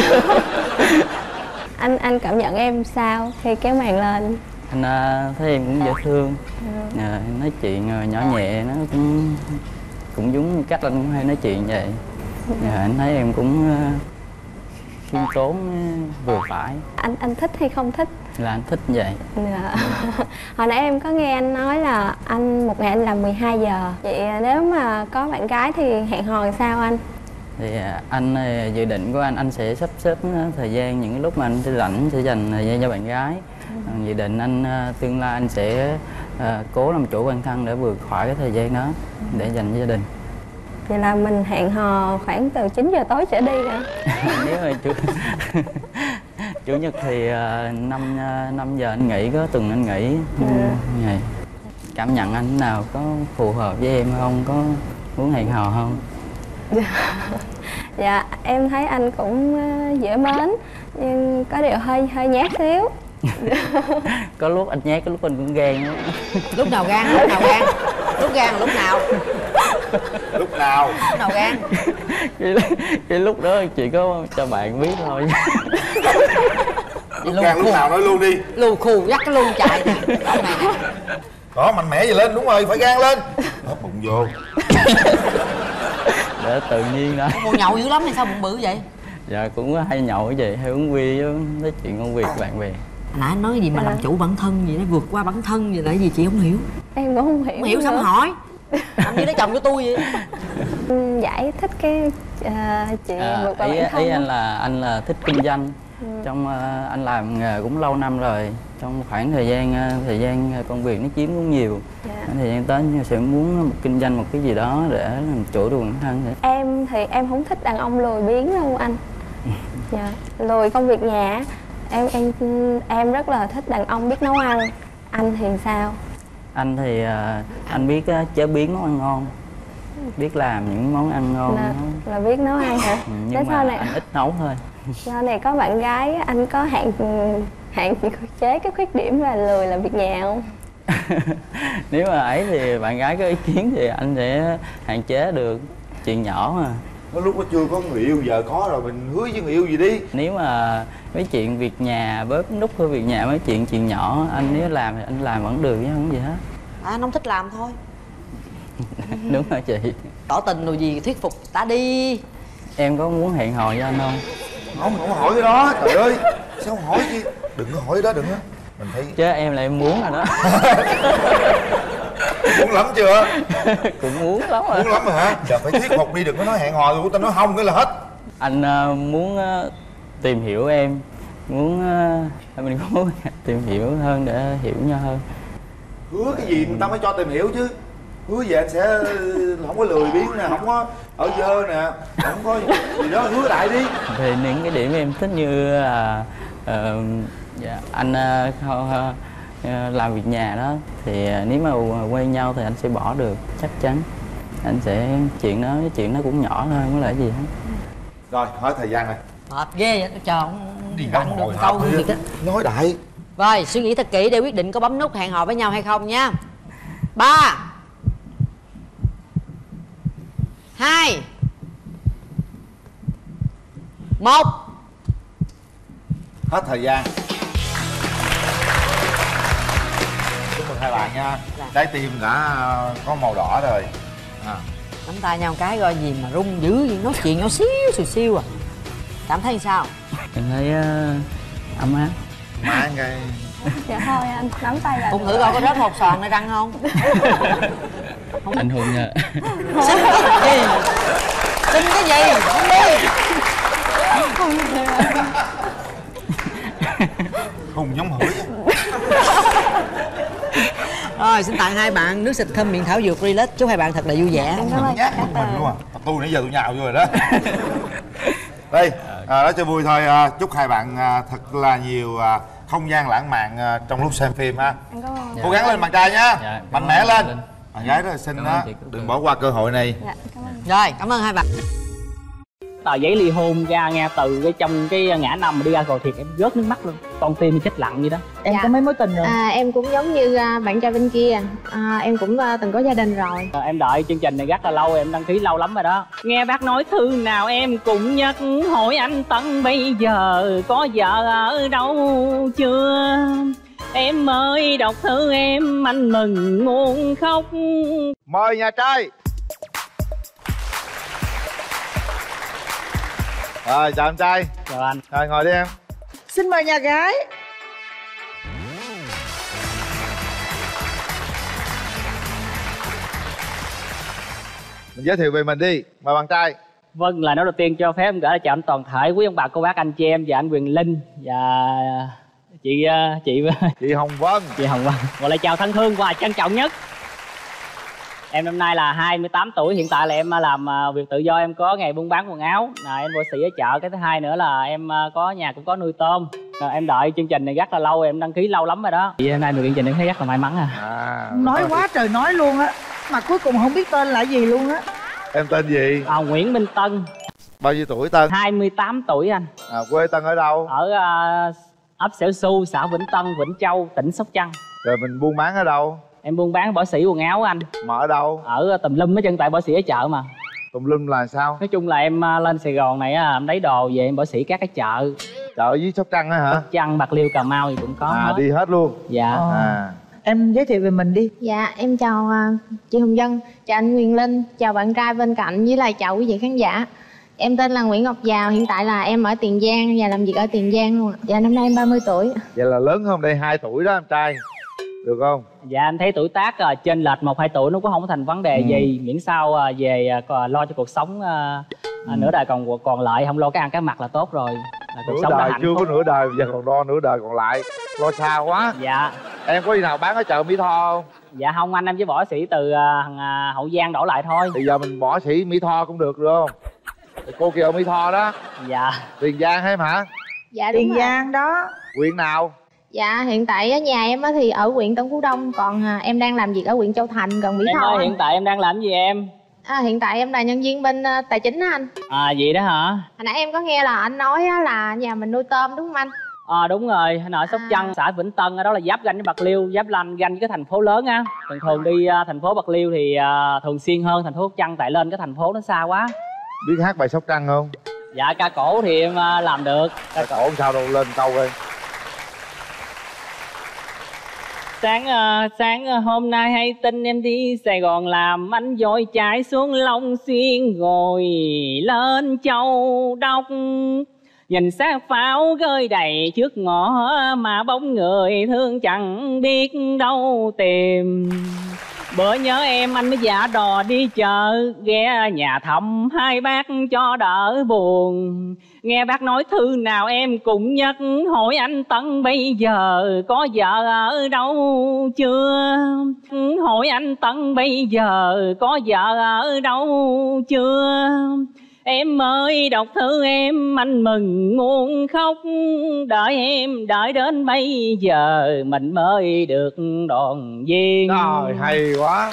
Anh anh cảm nhận em sao khi kéo màn lên? Anh uh, thấy em cũng dễ thương. Ừ. À, nói chuyện uh, nhỏ nhẹ, nó cũng cũng giống như cách anh cũng hay nói chuyện vậy. À, anh thấy em cũng uh, khiêm tốn uh, vừa phải. Anh anh thích hay không thích? Là anh thích như vậy. Dạ. Hồi nãy em có nghe anh nói là anh một ngày anh làm mười hai giờ. Vậy nếu mà có bạn gái thì hẹn hò sao anh? Thì anh dự định của anh anh sẽ sắp xếp thời gian những lúc mà anh rảnh sẽ dành thời gian cho bạn gái. Ừ. Dự định anh tương lai anh sẽ à, cố làm chủ bản thân để vượt khỏi cái thời gian đó để dành cho gia đình. Vậy là mình hẹn hò khoảng từ chín giờ tối trở đi hả? Nếu mà chủ chủ nhật thì năm năm giờ anh nghỉ, có tuần anh nghỉ Ừ. ngày. Cảm nhận anh nào có phù hợp với em không, có muốn hẹn hò không? Dạ em thấy anh cũng ờ, dễ mến nhưng có điều hơi hơi nhát xíu. Có lúc anh nhát, có lúc anh cũng ghen đó. Lúc nào gan, lúc nào gan, lúc gan là lúc nào? Lúc nào? Lúc nào gan? cái, cái lúc đó chỉ có cho bạn biết thôi. Lúc gan lúc nào nói luôn đi. Lù khù dắt cái luôn chạy nè. Ông này nè. Đó, mạnh mẽ vậy lên, đúng rồi, phải gan lên. Đó, bụng vô. Để tự nhiên đó. Bụng nhậu dữ lắm thì sao bụng bự vậy? Dạ cũng có hay nhậu cái gì, hay uống bia với nói chuyện công việc bạn bè. Nãy anh nói cái gì mà làm chủ bản thân gì đó, vượt qua bản thân gì là cái gì chị không hiểu. Em cũng không hiểu. Không hiểu sao mà hỏi. Làm như lấy chồng cho tôi vậy. Giải thích cái uh, chị À, vượt qua ý, bản thân. ý anh là anh là thích kinh doanh. Ừ. Trong uh, anh làm nghề cũng lâu năm rồi. Trong khoảng thời gian uh, thời gian công việc nó chiếm cũng nhiều. Dạ. Thời gian tới sẽ muốn kinh doanh một cái gì đó để làm chủ được bản thân. Để... Em thì em không thích đàn ông lười biếng đâu anh. Dạ. Lười công việc nhà. Em em em rất là thích đàn ông biết nấu ăn. Anh thì sao? Anh thì uh, anh biết uh, chế biến món ăn ngon, biết làm những món ăn ngon. Là, là biết nấu ăn hả? Ừ, nhưng Thế mà sau này anh ít nấu thôi. sau này có bạn gái anh có hạn hạn chế cái khuyết điểm là lười làm việc nhà không? Nếu mà ấy thì bạn gái có ý kiến thì anh sẽ hạn chế được, chuyện nhỏ mà. Có lúc nó chưa có người yêu, giờ có rồi mình hứa với người yêu gì đi. Nếu mà mấy chuyện việc nhà, bớt nút thôi việc nhà, mấy chuyện chuyện nhỏ anh nếu làm thì anh làm vẫn được chứ không gì hết. À, anh không thích làm thôi. Đúng rồi chị. Tỏ tình rồi gì thuyết phục ta đi. Em có muốn hẹn hò với anh không? Không, không hỏi cái đó, trời ơi. Sao không hỏi chứ? Đừng có hỏi đó, đừng có. Mình thấy... Chứ em là em muốn rồi đó. Muốn lắm chưa? Cũng muốn lắm rồi. Muốn lắm rồi hả? Giờ phải thuyết phục đi, đừng có nói hẹn hò rồi tao nói không cái là hết. Anh uh, muốn uh, tìm hiểu em, muốn uh, mình có muốn tìm hiểu hơn để hiểu nhau hơn. Hứa cái gì người ta mới cho tìm hiểu chứ. Hứa về anh sẽ không có lười biếng nè, không có ở dơ nè, không có gì đó, hứa đại đi. Thì những cái điểm em thích như là uh, dạ, anh uh, uh, uh, làm việc nhà đó thì uh, nếu mà quen nhau thì anh sẽ bỏ được, chắc chắn. Anh sẽ chuyện đó, cái chuyện nó cũng nhỏ thôi, không có là gì hết. Rồi, hỏi thời gian này. Mệt ghê vậy, chờ không Đi bạn ra được ngồi câu học thiệt á. Nói đại. Rồi, suy nghĩ thật kỹ để quyết định có bấm nút hẹn hò với nhau hay không nha. Ba, hai, một. Hết thời gian. Chúc mừng hai bạn nha. Dạ. Trái tim đã có màu đỏ rồi. À. Nắm tay nhau cái coi gì mà rung dữ vậy, nói chuyện nhỏ xíu xìu xiu à. Cảm thấy sao? Em thấy uh, ấm áp. Má cái... Dạ thôi anh, nắm tay là Hùng thử coi có rớt một sòn nơi răng không? Anh Hùng nha. Xin cái gì? Xin cái gì? Không đi. Hùng giống hỏi. Rồi, xin tặng hai bạn nước xịt thơm miệng thảo dược Relax. Chúc hai bạn thật là vui vẻ. Mình nhát mất mình luôn à. Tôi nãy giờ tôi nhào vô rồi đó. Đây, à, nói cho vui thôi, à, chúc hai bạn à, thật là nhiều à, không gian lãng mạn à, trong lúc xem phim ha. Cố gắng lên bạn trai nhá. Dạ, mạnh mẽ lên. Linh. Bạn gái rất là xinh Cảm đó. ơn chị. Đừng bỏ qua cơ hội này. Dạ, cảm ơn. Rồi, cảm ơn hai bạn. Tờ giấy ly hôn ra nghe từ cái trong cái ngã năm mà đi ra rồi thiệt em rớt nước mắt luôn, con tim chết lặng vậy đó. Em Dạ. có mấy mối tình rồi? À, em cũng giống như à, bạn trai bên kia, à, em cũng à, từng có gia đình rồi. À, em đợi chương trình này rất là lâu, em đăng ký lâu lắm rồi đó. Nghe bác nói thư nào em cũng nhắc hỏi anh Tân bây giờ có vợ ở đâu chưa. Em ơi đọc thư em anh mừng muốn khóc. Mời nhà trai. Rồi, chào em trai. Chào anh. Rồi, ngồi đi em. Xin mời nhà gái. Mình giới thiệu về mình đi, mời bạn trai. Vâng, là nói đầu tiên cho phép em gửi lời chào anh toàn thể quý ông bà cô bác anh chị em và anh Quyền Linh và chị chị chị Hồng Vân. Chị Hồng Vân gọi là chào thân thương và trân trọng nhất. Em năm nay là hai mươi tám tuổi, hiện tại là em làm việc tự do, em có nghề buôn bán quần áo, à, em võ sĩ ở chợ. Cái thứ hai nữa là em có nhà cũng có nuôi tôm. À, em đợi chương trình này rất là lâu, em đăng ký lâu lắm rồi đó. Chị hôm nay được chương trình em thấy rất là may mắn à. à nói quá trời nói luôn á, mà cuối cùng không biết tên là gì luôn á. Em tên gì? À, Nguyễn Minh Tân. Bao nhiêu tuổi Tân? hai mươi tám tuổi anh. À, quê Tân ở đâu? Ở uh, ấp Xẻo Su, xã Vĩnh Tân, Vĩnh Châu, tỉnh Sóc Trăng. Rồi mình buôn bán ở đâu? Em buôn bán võ sĩ quần áo anh. Mà ở đâu? Ở tùm lum hết trơn, tại võ sĩ ở chợ mà. Tùm lum là sao? Nói chung là em lên Sài Gòn này em lấy đồ về em võ sĩ các cái chợ. Chợ ở dưới Sóc Trăng á hả? Sóc Trăng, Bạc Liêu, Cà Mau thì cũng có. À hết. đi hết luôn. Dạ. Ờ. À. Em giới thiệu về mình đi. Dạ, em chào uh, chị Hồng Vân, chào anh Quyền Linh, chào bạn trai bên cạnh với lại chào quý vị khán giả. Em tên là Nguyễn Ngọc Giàu, hiện tại là em ở Tiền Giang và làm việc ở Tiền Giang luôn. Dạ, năm nay em ba mươi tuổi. Vậy là lớn hơn đây hai tuổi đó em trai. Được không? Dạ anh thấy tuổi tác uh, trên lệch một hai tuổi nó cũng không có thành vấn đề ừ. gì, miễn sao uh, về uh, lo cho cuộc sống uh, ừ. uh, nửa đời còn còn lại, không lo cái ăn cái mặc là tốt rồi. Là cuộc nửa sống đời là chưa phúc. có nửa đời, giờ còn lo nửa đời còn lại, lo xa quá. Dạ. Em có đi nào bán ở chợ Mỹ Tho không? Dạ không anh, em chỉ võ sĩ từ uh, uh, Hậu Giang đổ lại thôi. Thì giờ mình võ sĩ Mỹ Tho cũng được, được không? Thì cô kia ở Mỹ Tho đó. Dạ. Tiền Giang hay hả? Dạ đúng Tiền rồi. Giang đó. Huyện nào? Dạ hiện tại ở nhà em thì ở huyện Tân Phú Đông, còn à, em đang làm việc ở huyện Châu Thành gần Mỹ Em Tho. ơi, hiện tại em đang làm gì em? À, hiện tại em là nhân viên bên uh, tài chính á anh. À vậy đó hả? Hồi nãy em có nghe là anh nói á, là nhà mình nuôi tôm đúng không anh? À đúng rồi, anh ở Sóc À. Trăng, xã Vĩnh Tân, ở đó là giáp ranh với Bạc Liêu, giáp ranh ranh với cái thành phố lớn á. Thường thường đi uh, thành phố Bạc Liêu thì uh, thường xuyên hơn thành phố Sóc Trăng, tại lên cái thành phố nó xa quá. Biết hát bài Sóc Trăng không? Dạ ca cổ thì em uh, làm được. Ca cổ làm sao đâu, lên câu coi. Sáng uh, sáng uh, hôm nay hay tin em đi Sài Gòn làm, anh vội chạy xuống Long Xuyên ngồi lên Châu Đốc. Nhìn xác pháo rơi đầy trước ngõ mà bóng người thương chẳng biết đâu tìm. Bữa nhớ em anh mới giả đò đi chợ, ghé nhà thăm hai bác cho đỡ buồn. Nghe bác nói thư nào em cũng nhắc, hỏi anh Tấn bây giờ có vợ ở đâu chưa. Hỏi anh Tấn bây giờ có vợ ở đâu chưa. Em ơi đọc thư em anh mừng muốn khóc, đợi em đợi đến bây giờ mình mới được đoàn viên. Trời hay quá,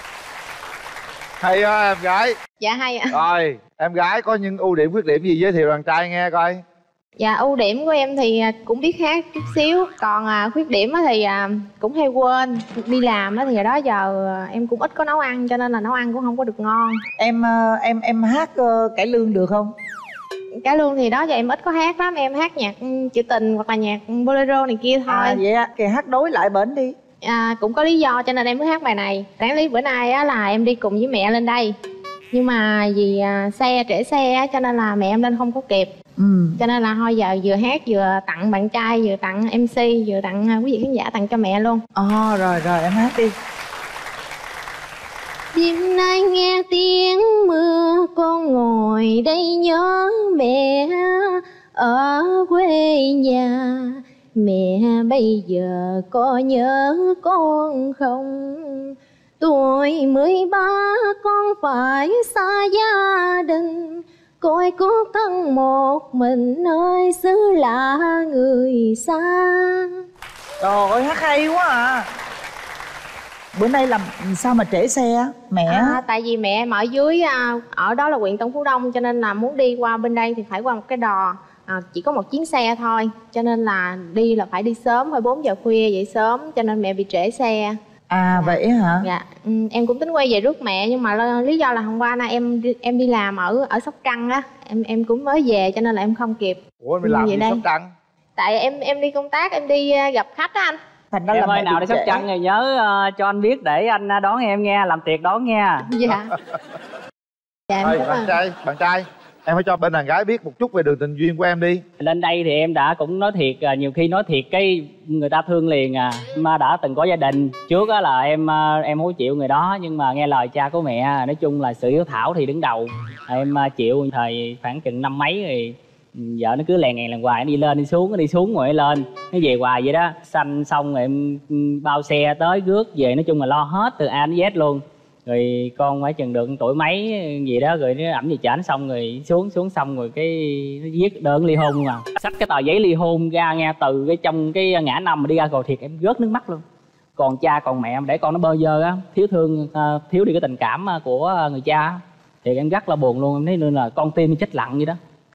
hay quá em gái. Dạ hay ạ. Rồi em gái có những ưu điểm khuyết điểm gì giới thiệu đàn trai nghe coi. Dạ ưu điểm của em thì cũng biết hát chút xíu, còn à, khuyết điểm thì à, cũng hay quên. Đi làm thì hồi đó giờ em cũng ít có nấu ăn cho nên là nấu ăn cũng không có được ngon. Em em em hát cải lương được không? Cải lương thì đó giờ em ít có hát lắm, em hát nhạc trữ tình hoặc là nhạc bolero này kia thôi. À vậy á, thì hát đối lại bển đi. À, cũng có lý do cho nên em mới hát bài này. Đáng lý bữa nay á, là em đi cùng với mẹ lên đây, nhưng mà vì à, xe trễ xe á, cho nên là mẹ em lên không có kịp. Ừ. Cho nên là thôi giờ vừa hát vừa tặng bạn trai, vừa tặng em xê, vừa tặng uh, quý vị khán giả, tặng cho mẹ luôn. Ồ à, rồi rồi em hát đi. Đêm nay nghe tiếng mưa, con ngồi đây nhớ mẹ ở quê nhà. Mẹ bây giờ có nhớ con không? Tuổi mười ba con phải xa gia đình, côi cút thân một mình nơi xứ lạ người xa. Trời ơi hát hay quá à. Bữa nay làm sao mà trễ xe mẹ? À, tại vì mẹ em ở dưới, ở đó là huyện Tân Phú Đông, cho nên là muốn đi qua bên đây thì phải qua một cái đò. À, chỉ có một chuyến xe thôi, cho nên là đi là phải đi sớm, phải bốn giờ khuya dậy sớm, cho nên mẹ bị trễ xe. À dạ. Vậy hả? Dạ, ừ, em cũng tính quay về rước mẹ, nhưng mà lý do là hôm qua nay em em đi làm ở ở Sóc Trăng á, em em cũng mới về cho nên là em không kịp. Ủa em đi làm gì đây. Sóc Trăng? Tại em em đi công tác, em đi gặp khách á anh. Thành ra em là ơi nào đi Sóc Trăng thì nhớ uh, cho anh biết để anh đón em nghe, làm tiệc đón nghe. Dạ. Dạ em Ơi, cảm bạn ơn. trai, bạn trai em phải cho bên đàn gái biết một chút về đường tình duyên của em đi. Lên đây thì em đã cũng nói thiệt, nhiều khi nói thiệt cái người ta thương liền à. Mà đã từng có gia đình trước á, là em em không chịu người đó, nhưng mà nghe lời cha của mẹ, nói chung là sự hiếu thảo thì đứng đầu. Em chịu thời khoảng chừng năm mấy thì Vợ nó cứ lèn ngèn lần hoài, nó đi lên đi xuống, nó đi xuống rồi nó lên, nó về hoài vậy đó. Sanh xong rồi em bao xe tới rước về, nói chung là lo hết từ A đến Z luôn. Rồi con phải chừng được tuổi mấy gì đó, rồi nó ẩm về chảnh xong rồi xuống xuống xong rồi cái nó viết đơn ly hôn luôn à. Xách cái tờ giấy ly hôn ra nghe, từ cái trong cái ngã năm mà đi ra rồi thiệt em rớt nước mắt luôn. Còn cha còn mẹ để con nó bơ vơ á, thiếu thương, thiếu đi cái tình cảm của người cha thì em rất là buồn luôn. Em thấy nên là con tim chết lặng vậy đó.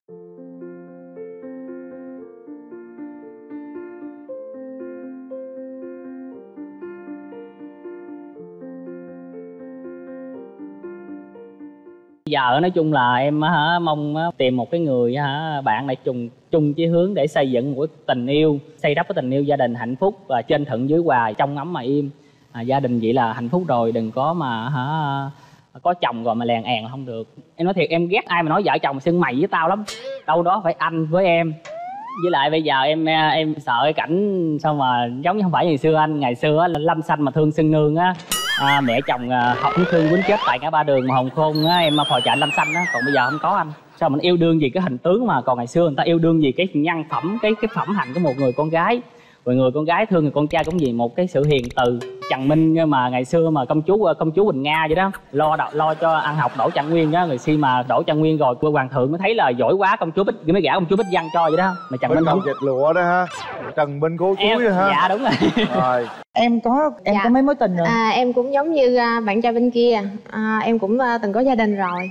Giờ nói chung là em hả mong tìm một cái người hả bạn này chung chung chí hướng để xây dựng một tình yêu, xây đắp cái tình yêu gia đình hạnh phúc và trên thuận dưới hòa, trong ấm mà im. À, gia đình vậy là hạnh phúc rồi, đừng có mà hả có chồng rồi mà lèn èn là không được. Em nói thiệt, em ghét ai mà nói vợ chồng xưng mày với tao lắm. Đâu đó phải anh với em. Với lại bây giờ em em sợ cái cảnh sao mà giống như không phải ngày xưa anh, ngày xưa á lâm xanh mà thương xưng nương á. À, mẹ chồng à, học thương quýnh chết tại ngã ba đường mà Hồng Khôn á, em phò chạy lâm xanh á, còn bây giờ không có anh. Sao mình yêu đương gì cái hình tướng mà còn ngày xưa người ta yêu đương gì cái nhân phẩm, cái cái phẩm hạnh của một người con gái. Rồi người con gái thương người con trai cũng gì một cái sự hiền từ. Trần Minh mà ngày xưa mà công chúa công chúa Quỳnh Nga vậy đó, lo lo cho ăn học đổ Trạng Nguyên á, rồi khi mà đổ Trạng Nguyên rồi cô hoàng thượng mới thấy là giỏi quá, công chúa Bích mới gả công chúa Bích Văn cho vậy đó. Mà Trần Minh không dệt lụa đó ha. Trần Minh cố chúi đó ha. Dạ đúng rồi. Rồi. Em có em Dạ. có mấy mối tình rồi? À, em cũng giống như à, bạn trai bên kia, à, em cũng à, từng có gia đình rồi.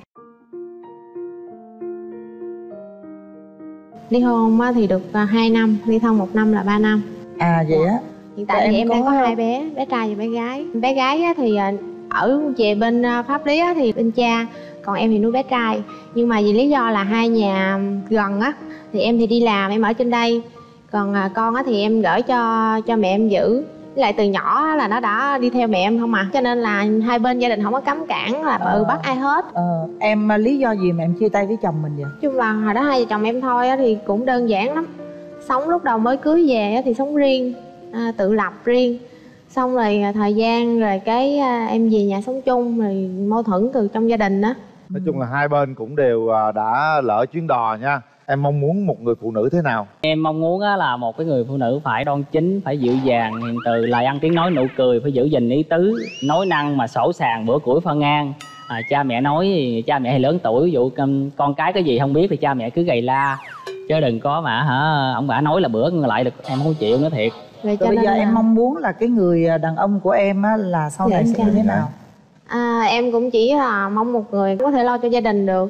Ly hôn á, thì được à, hai năm, ly thân một năm là ba năm. À vậy á. Hiện tại Rồi thì em em đang có- có hai bé, bé trai và bé gái. Bé gái á, thì à, ở về bên à, pháp lý á, thì bên cha, còn em thì nuôi bé trai. Nhưng mà vì lý do là hai nhà gần á, thì em thì đi làm, em ở trên đây. Còn à, con á, thì em gửi cho cho mẹ em giữ. Với lại từ nhỏ á, là nó đã đi theo mẹ em không à, cho nên là hai bên gia đình không có cấm cản là ừ, bắt ai hết. Ờ, em à, lý do gì mà em chia tay với chồng mình vậy? Nói chung là hồi đó hai vợ chồng em thôi á, thì cũng đơn giản lắm. Sống lúc đầu mới cưới về á, thì sống riêng, à, tự lập riêng. Xong rồi à, thời gian rồi cái à, em về nhà sống chung, rồi mâu thuẫn từ trong gia đình á. Nói chung là hai bên cũng đều à, đã lỡ chuyến đò nha. Em mong muốn một người phụ nữ thế nào? Em mong muốn á, là một cái người phụ nữ phải đoan chính, phải dịu dàng, hiền từ, lời ăn tiếng nói, nụ cười, phải giữ gìn ý tứ, nói năng mà sổ sàng, bữa củi phân ngang. À, cha mẹ nói thì cha mẹ thì lớn tuổi, ví dụ con, con cái cái gì không biết thì cha mẹ cứ gầy la, chứ đừng có mà hả ông bà nói là bữa lại được em không chịu nữa thiệt. Rồi Rồi bây giờ là... em mong muốn là cái người đàn ông của em á, là sau Dạ, này em sẽ như chào. thế nào? À, em cũng chỉ là mong một người có thể lo cho gia đình được,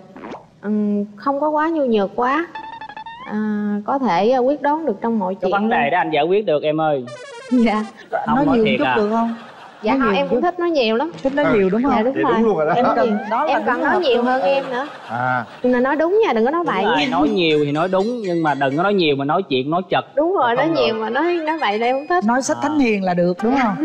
Ừm, không có quá nhu nhược quá, à, có thể quyết đoán được trong mọi Cái chuyện. vấn đề đó anh giải quyết được em ơi. Dạ. Không Nói nói nhiều thiệt chút à. được không? Dạ Nói không, nhiều em cũng chút. thích nói nhiều lắm. Thích nói nhiều đúng không? Dạ đúng Vậy rồi. đúng luôn rồi đó. Em Nói cần nhiều. đó là Em cần đúng nói hợp nhiều với hơn em. em nữa. À. Nhưng mà nói đúng nha, đừng có nói bậy Đúng rồi, nha. nói nhiều thì nói đúng, nhưng mà đừng có nói nhiều mà nói chuyện nói chật. Đúng rồi, nói Không nhiều được. mà nói nói bậy đây không thích. Nói sách thánh hiền là được đúng không?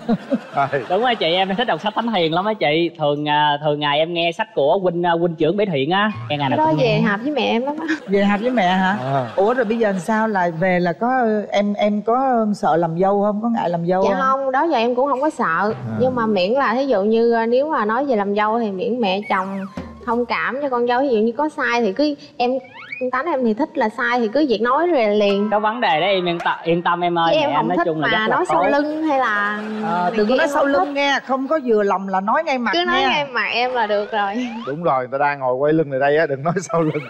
Rồi. Đúng rồi chị, em thích đọc sách thánh hiền lắm á chị. Thường à, thường ngày em nghe sách của huynh à, huynh trưởng Bế Thiện á, nghe ngày Cái nào đó cũng về nghe. hợp với mẹ em lắm á. Về hạp với mẹ hả? À. Ủa rồi bây giờ làm sao, lại về là có em em có sợ làm dâu không? Có ngại làm dâu Dạ không? không, đó giờ em cũng không có sợ. Nhưng mà miễn là thí dụ như à, nếu mà nói về làm dâu thì miễn mẹ chồng thông cảm cho con dâu. Ví dụ như có sai thì cứ em tánh em thì thích là sai thì cứ việc nói rồi liền. Cái vấn đề đó em yên tâm, yên tâm em ơi. Chứ em mẹ không nói thích chung là mà rất là nói sau tốt. lưng hay là Ờ, này đừng có kia nói em sau không lưng thích. nghe, không có vừa lòng là nói ngay mặt Cứ nói nha. ngay mặt em là được rồi. Đúng rồi, người ta đang ngồi quay lưng này đây á, đừng nói sau lưng.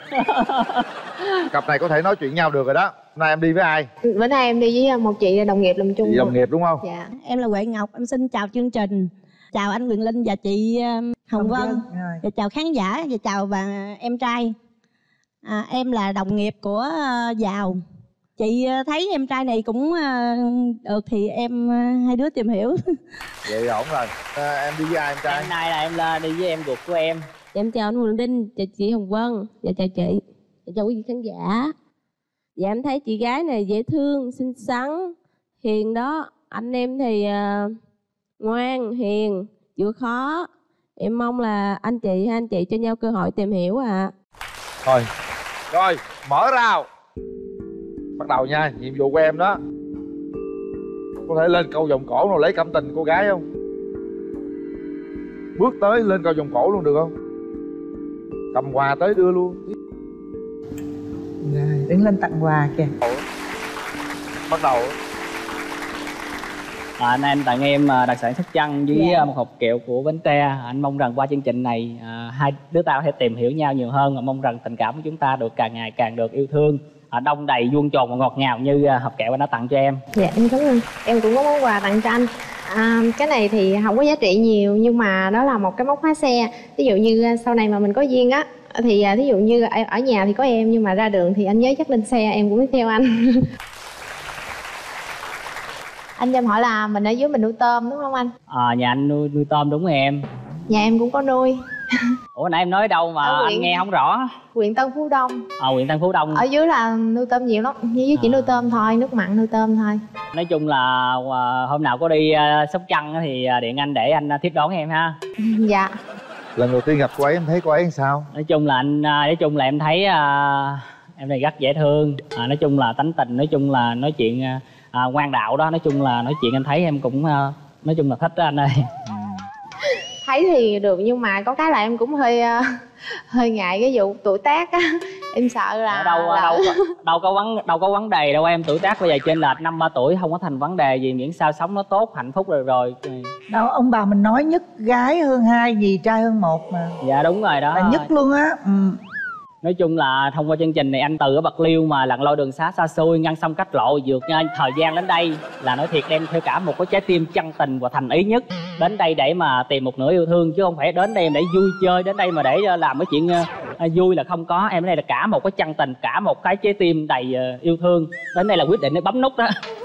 Cặp này có thể nói chuyện nhau được rồi đó. Hôm nay em đi với ai? Bữa nay em đi với một chị đồng nghiệp làm chung. Chị đồng nghiệp đúng không? Dạ. Em là Huệ Ngọc, em xin chào chương trình. Chào anh Quyền Linh và chị um, Hồng Vân. Rồi. Và chào khán giả và chào bà em trai. À, em là đồng nghiệp của uh, Giàu. Chị uh, thấy em trai này cũng uh, được thì em uh, hai đứa tìm hiểu. Vậy ổn rồi. À, em đi với ai em trai? Hôm nay là em là đi với em ruột của em. Em chào anh Quyền Linh, chào chị Hồng Vân, dạ chào chị, dạ chào quý vị khán giả. Dạ em thấy chị gái này dễ thương, xinh xắn, hiền đó. Anh em thì uh, ngoan, hiền, chịu khó. Em mong là anh chị hai anh chị cho nhau cơ hội tìm hiểu ạ. À. Thôi. Rồi, mở rào. Bắt đầu nha, nhiệm vụ của em đó. Có thể lên câu vòng cổ nào lấy cảm tình cô gái không? Bước tới lên câu vòng cổ luôn được không? Cầm quà tới đưa luôn. Rồi, đứng lên tặng quà kìa. Bắt đầu. À, anh em tặng em à, đặc sản Sóc Trăng với Dạ. à, một hộp kẹo của Bến Tre. Anh mong rằng qua chương trình này à, hai đứa ta có thể tìm hiểu nhau nhiều hơn và mong rằng tình cảm của chúng ta được càng ngày càng được yêu thương, à, đông đầy vuông tròn và ngọt ngào như à, hộp kẹo anh đã tặng cho em. Dạ em cảm ơn. Em cũng có món quà tặng cho anh. À, cái này thì không có giá trị nhiều nhưng mà đó là một cái móc khóa xe. Ví dụ như sau này mà mình có duyên á thì ví dụ như ở nhà thì có em nhưng mà ra đường thì anh nhớ chắc lên xe em cũng đi theo anh. Anh cho em hỏi là mình ở dưới mình nuôi tôm đúng không anh? À, nhà anh nuôi, nuôi tôm đúng rồi em. Nhà em cũng có nuôi. Ủa nãy em nói đâu mà Ở anh huyện- nghe không rõ. Huyện Tân Phú Đông. À, huyện Tân Phú Đông. Ở dưới là nuôi tôm nhiều lắm, dưới chỉ nuôi tôm thôi, nước mặn nuôi tôm thôi. Nói chung là à, hôm nào có đi à, Sóc Trăng á thì à, điện anh để anh à, tiếp đón em ha. Dạ. Lần đầu tiên gặp cô ấy em thấy cô ấy làm sao? Nói chung là anh à, nói chung là em thấy à, em này rất dễ thương, à, nói chung là tánh tình, nói chung là nói chuyện à, à, ngoan đạo đó, nói chung là nói chuyện anh thấy em cũng à, nói chung là thích đó anh ơi. Thấy thì được nhưng mà có cái là em cũng hơi ờ, hơi ngại cái vụ tuổi tác á. Em sợ là Ở đâu là... đâu có- đâu có vấn đâu có vấn đề đâu em, tuổi tác bây giờ trên lệch năm ba tuổi không có thành vấn đề gì, miễn sao sống nó tốt hạnh phúc rồi rồi. Đâu ông bà mình nói nhất gái hơn hai, gì trai hơn một mà. Dạ đúng rồi đó. Là nhất luôn á. Ừ. Nói chung là thông qua chương trình này anh từ ở Bạc Liêu mà lặn lội đường xá xa xôi, ngăn sông cách lộ, vượt uh, thời gian đến đây là nói thiệt đem theo cả một cái trái tim chân tình và thành ý nhất đến đây để mà tìm một nửa yêu thương, chứ không phải đến đây để vui chơi, đến đây mà để uh, làm cái chuyện uh, uh, vui là không có. Em ở đây là cả một cái chân tình, cả một cái trái tim đầy uh, yêu thương, đến đây là quyết định để bấm nút đó.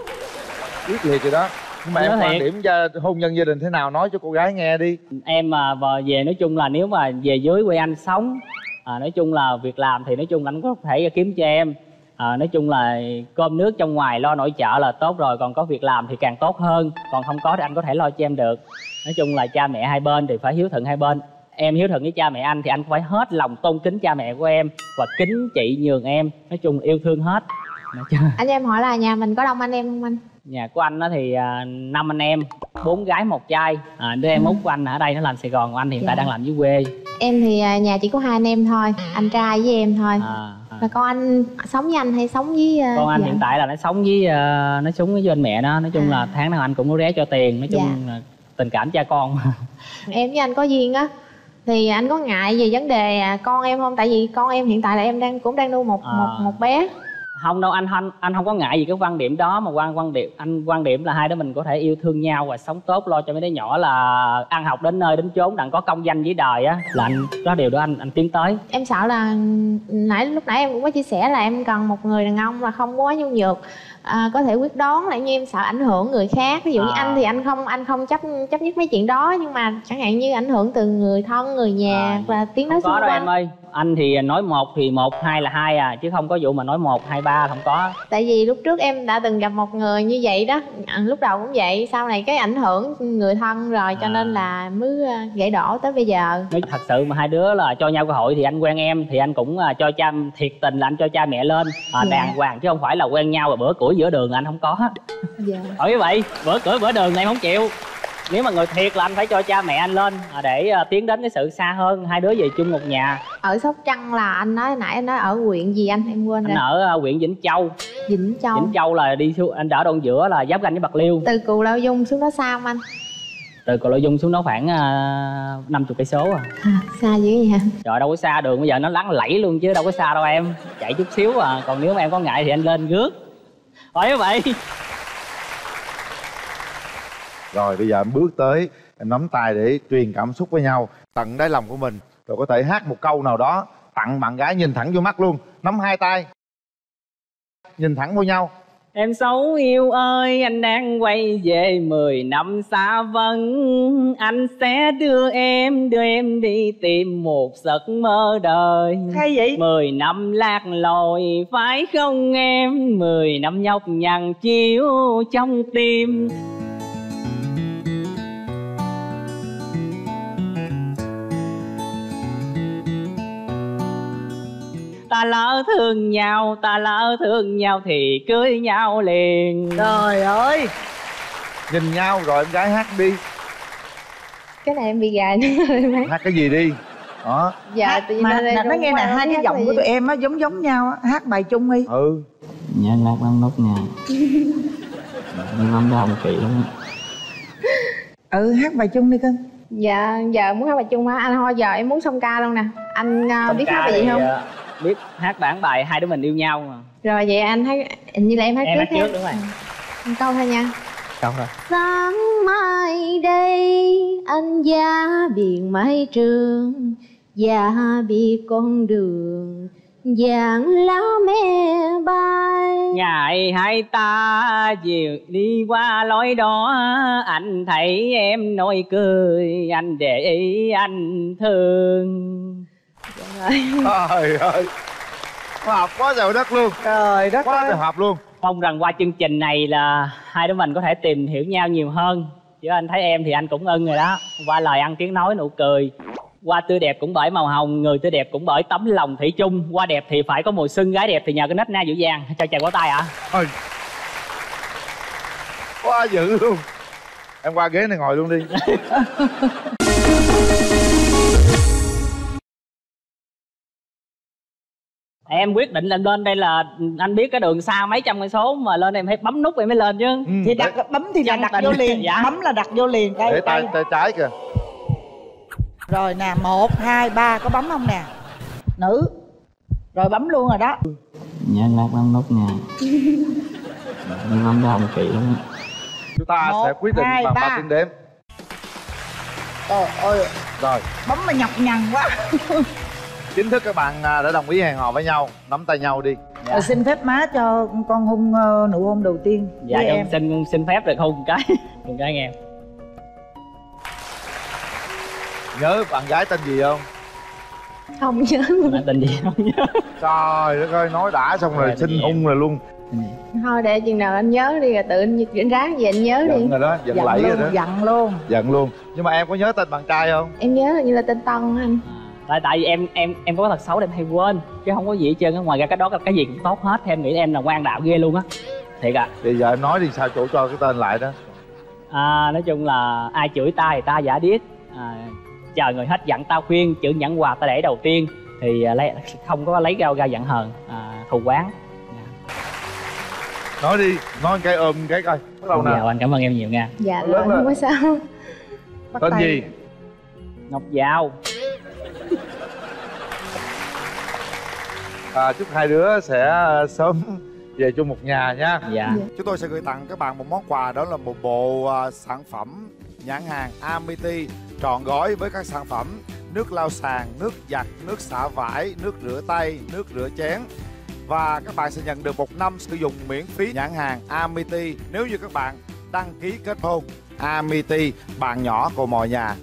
Quyết liệt rồi đó. Nhưng mà Nói em quan thiệt. điểm gia, hôn nhân gia đình thế nào nói cho cô gái nghe đi. Em mà vào về nói chung là nếu mà về dưới quê anh sống, à, nói chung là việc làm thì nói chung là anh có thể kiếm cho em, à, nói chung là cơm nước trong ngoài lo nội trợ là tốt rồi, còn có việc làm thì càng tốt hơn, còn không có thì anh có thể lo cho em được. Nói chung là cha mẹ hai bên thì phải hiếu thuận hai bên. Em hiếu thuận với cha mẹ anh thì anh phải hết lòng tôn kính cha mẹ của em và kính chị nhường em, nói chung yêu thương hết. Nói chung, Anh cho em hỏi là nhà mình có đông anh em không anh? nhà của anh đó thì à, năm anh em, bốn gái một trai, à, đứa em út của anh ở đây nó làm Sài Gòn, còn anh hiện tại Dạ. đang làm dưới quê. Em thì à, nhà chỉ có hai anh em thôi, anh trai với em thôi. À, à. Và con anh sống với anh hay sống với à, Con anh dạ? hiện tại là nó sống với uh, nó sống với anh mẹ nó, nói chung là tháng nào anh cũng có ré cho tiền, nói chung Dạ. là tình cảm cha con. Em với anh có duyên á thì anh có ngại về vấn đề à, con em không? Tại vì con em hiện tại là em đang cũng đang nuôi một À. một một bé. Không đâu anh, anh anh không có ngại gì cái quan điểm đó, mà quan quan điểm anh quan điểm là hai đứa mình có thể yêu thương nhau và sống tốt, lo cho mấy đứa nhỏ là ăn học đến nơi đến chốn, đặng có công danh với đời á, là anh đó điều đó anh anh tiến tới. Em sợ là nãy lúc nãy em cũng có chia sẻ là em cần một người đàn ông là không quá nhu nhược, à, có thể quyết đoán, lại như em sợ ảnh hưởng người khác. Ví dụ như À. anh thì anh không anh không chấp chấp nhất mấy chuyện đó, nhưng mà chẳng hạn như ảnh hưởng từ người thân người nhà và tiếng nói Không có xung đâu em quanh. ơi, anh thì nói một thì một, hai là hai à, chứ không có vụ mà nói một hai ba, không có. Tại vì lúc trước em đã từng gặp một người như vậy đó, à, lúc đầu cũng vậy, sau này cái ảnh hưởng người thân rồi cho nên là mới à, gãy đổ tới bây giờ. Nói thật sự mà hai đứa là cho nhau cơ hội thì anh quen em thì anh cũng à, cho cha thiệt tình là anh cho cha mẹ lên à, Dạ. đàng hoàng, chứ không phải là quen nhau và bữa củi giữa đường là anh không có. Dạ. Hỏi vậy bữa cưỡi bữa đường này em không chịu. Nếu mà người thiệt là anh phải cho cha mẹ anh lên à, để à, tiến đến cái sự xa hơn, hai đứa về chung một nhà. Ở Sóc Trăng là anh nói nãy anh nói ở huyện gì anh em quên Anh rồi. ở à, huyện Vĩnh Châu. Vĩnh Châu. Vĩnh Châu là đi xuống, anh ở đoạn giữa là giáp ranh với Bạc Liêu. Từ Cù Lao Dung xuống đó xa không anh? Từ Cù Lao Dung xuống đó khoảng uh, năm mươi cây số à. À, xa dữ vậy hả? Trời đâu có xa, đường bây giờ nó lắng lẫy luôn chứ đâu có xa đâu em, chạy chút xíu à. Còn nếu mà em có ngại thì anh lên rước. Hỏi vậy. Rồi bây giờ em bước tới, em nắm tay để truyền cảm xúc với nhau, tận đáy lòng của mình, rồi có thể hát một câu nào đó tặng bạn gái, nhìn thẳng vô mắt luôn, nắm hai tay, nhìn thẳng vô nhau. Em xấu yêu ơi, anh đang quay về mười năm xa vắng. Anh sẽ đưa em, đưa em đi tìm một giấc mơ đời. Hay vậy? Mười năm lạc lối, phải không em? Mười năm nhọc nhằn chiếu trong tim. Ta lỡ thương nhau, ta lỡ thương nhau thì cưới nhau liền. Trời ơi. Nhìn nhau rồi em gái hát đi. Cái này em bị gài nữa rồi em hát. Hát cái gì đi? Đó. Dạ tự nhiên Mà lên đây nói nghe nè, hai cái giọng của tụi em á giống giống nhau á, hát bài chung đi. Ừ. Nhớ lát lắm nốt nhà. Nhưng lắm đó không kỳ lắm. Ừ, hát bài chung đi cưng. Dạ giờ muốn hát bài chung á anh, thôi giờ em muốn song ca luôn nè anh. Uh, biết hát bài gì không? Uh, biết hát bản bài Hai Đứa Mình Yêu Nhau mà. Rồi vậy anh hát, hình như là em hát em trước. Em hát trước đúng rồi. Một câu thôi nha. Câu thôi. Sáng mai đây anh ra biển mái trường, và biết con đường vàng lá me bay. Ngày hai ta chiều đi qua lối đó, anh thấy em nói cười, anh để ý anh thương. Trời ơi, hợp quá trời đất luôn. Trời đất quá ơi, trời hợp luôn. Mong rằng qua chương trình này là hai đứa mình có thể tìm hiểu nhau nhiều hơn. Chứ anh thấy em thì anh cũng ưng rồi đó. Qua lời ăn tiếng nói nụ cười, qua tươi đẹp cũng bởi màu hồng, người tươi đẹp cũng bởi tấm lòng thủy chung. Qua đẹp thì phải có mùi xuân, gái đẹp thì nhờ cái nết na dịu dàng. Cho chàng vỗ tay ạ. À? Quá dữ luôn. Em qua ghế này ngồi luôn đi. Em quyết định là lên đây là anh biết cái đường xa mấy trăm cây số mà lên em phải bấm nút em mới lên chứ. Ừ, thì đặt bấm thì là đặt vô liền. Dạ. Bấm là đặt vô liền. Đây, để tay tay trái kìa. Rồi nè, một, hai, ba, có bấm không nè? Nữ. Rồi bấm luôn rồi đó. Nhớ lát lắm nốt nhà. Nhưng lắm đó không kỳ lắm. Chúng ta một, sẽ quyết định bằng ba tiếng đếm. Trời ơi. Rồi. Bấm mà nhọc nhằn quá. Chính thức các bạn đã đồng ý hẹn hò với nhau, nắm tay nhau đi. Dạ. Rồi xin phép má cho con hôn uh, nụ hôn đầu tiên. Dạ với em em. xin xin phép được hôn một cái. Một cái nghe. Nhớ bạn gái tên gì không? Không nhớ. Bạn tên gì không nhớ. Trời đất ơi, nói đã xong rồi, rồi xin hôn rồi luôn. Thôi để chừng nào anh nhớ đi rồi tự anh chuyển ráng về anh nhớ giận đi. Giận rồi đó, giận, giận lẫy luôn, rồi đó. Giận luôn. Giận luôn. Nhưng mà em có nhớ tên bạn trai không? Em nhớ là như là tên Tân anh. Tại tại vì em em em có thật xấu em hay quên chứ không có gì hết trơn á. Ngoài ra cái đó cái gì cũng tốt hết. Em nghĩ em là ngoan đạo ghê luôn á. Thiệt à. Bây giờ em nói đi sao chỗ cho cái tên lại đó. À, nói chung là ai chửi ta thì ta giả điếc. À, chờ người hết giận tao khuyên, chữ nhẫn quà ta để đầu tiên thì lấy không có lấy rau ra giận hờn, à, thù quán. Nói đi, nói cái ôm cái coi. Bắt đầu nào. Dạ, anh cảm ơn em nhiều nha. Dạ rồi, không có sao. Tên gì? Ngọc Giao. À, chúc hai đứa sẽ sớm về chung một nhà nha. Dạ. Chúng tôi sẽ gửi tặng các bạn một món quà, đó là một bộ uh, sản phẩm nhãn hàng Amity trọn gói với các sản phẩm nước lau sàn, nước giặt, nước xả vải, nước rửa tay, nước rửa chén. Và các bạn sẽ nhận được một năm sử dụng miễn phí nhãn hàng Amity nếu như các bạn đăng ký kết hôn. Amity, bạn nhỏ của mọi nhà.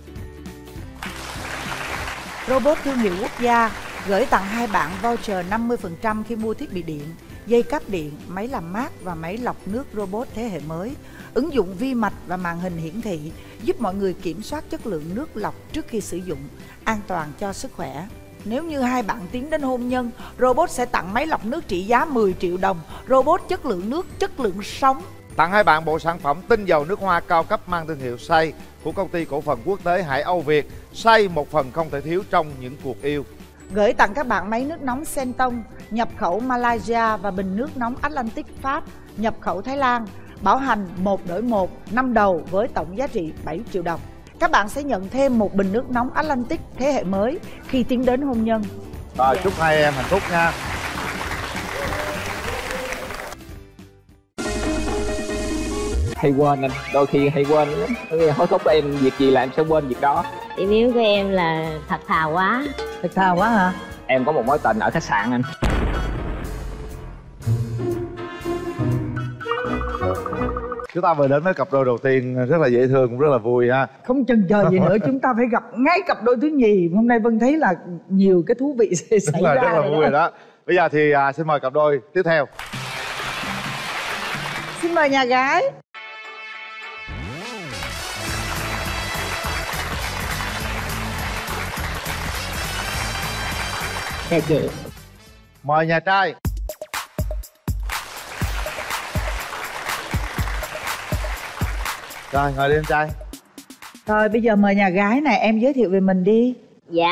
Robot thương hiệu quốc gia gửi tặng hai bạn voucher năm mươi phần trăm khi mua thiết bị điện, dây cáp điện, máy làm mát và máy lọc nước robot thế hệ mới. Ứng dụng vi mạch và màn hình hiển thị giúp mọi người kiểm soát chất lượng nước lọc trước khi sử dụng, an toàn cho sức khỏe. Nếu như hai bạn tiến đến hôn nhân, robot sẽ tặng máy lọc nước trị giá mười triệu đồng. Robot chất lượng nước, chất lượng sống. Tặng hai bạn bộ sản phẩm tinh dầu nước hoa cao cấp mang thương hiệu Say của công ty cổ phần quốc tế Hải Âu Việt. Say, một phần không thể thiếu trong những cuộc yêu. Gửi tặng các bạn máy nước nóng Sentong nhập khẩu Malaysia và bình nước nóng Atlantic Pháp nhập khẩu Thái Lan. Bảo hành một đổi một, năm đầu với tổng giá trị bảy triệu đồng. Các bạn sẽ nhận thêm một bình nước nóng Atlantic thế hệ mới khi tiến đến hôn nhân. Rồi, chúc hai em hạnh phúc nha. Hay quên anh, đôi khi hay quên lắm. Hối thúc em việc gì là em sẽ quên việc đó. Điểm yếu của em là thật thà quá. Thật thà quá hả? Em có một mối tình ở khách sạn anh. Chúng ta vừa đến với cặp đôi đầu tiên rất là dễ thương, cũng rất là vui ha. Không chần chờ gì nữa, chúng ta phải gặp ngay cặp đôi thứ nhì. Hôm nay Vân thấy là nhiều cái thú vị sẽ xảy là ra. Rất là vui rồi đó. Bây giờ thì à, xin mời cặp đôi tiếp theo. Xin mời nhà gái. Chào chị. Mời nhà trai. Rồi, ngồi đi em trai. Rồi bây giờ mời nhà gái này, em giới thiệu về mình đi. Dạ,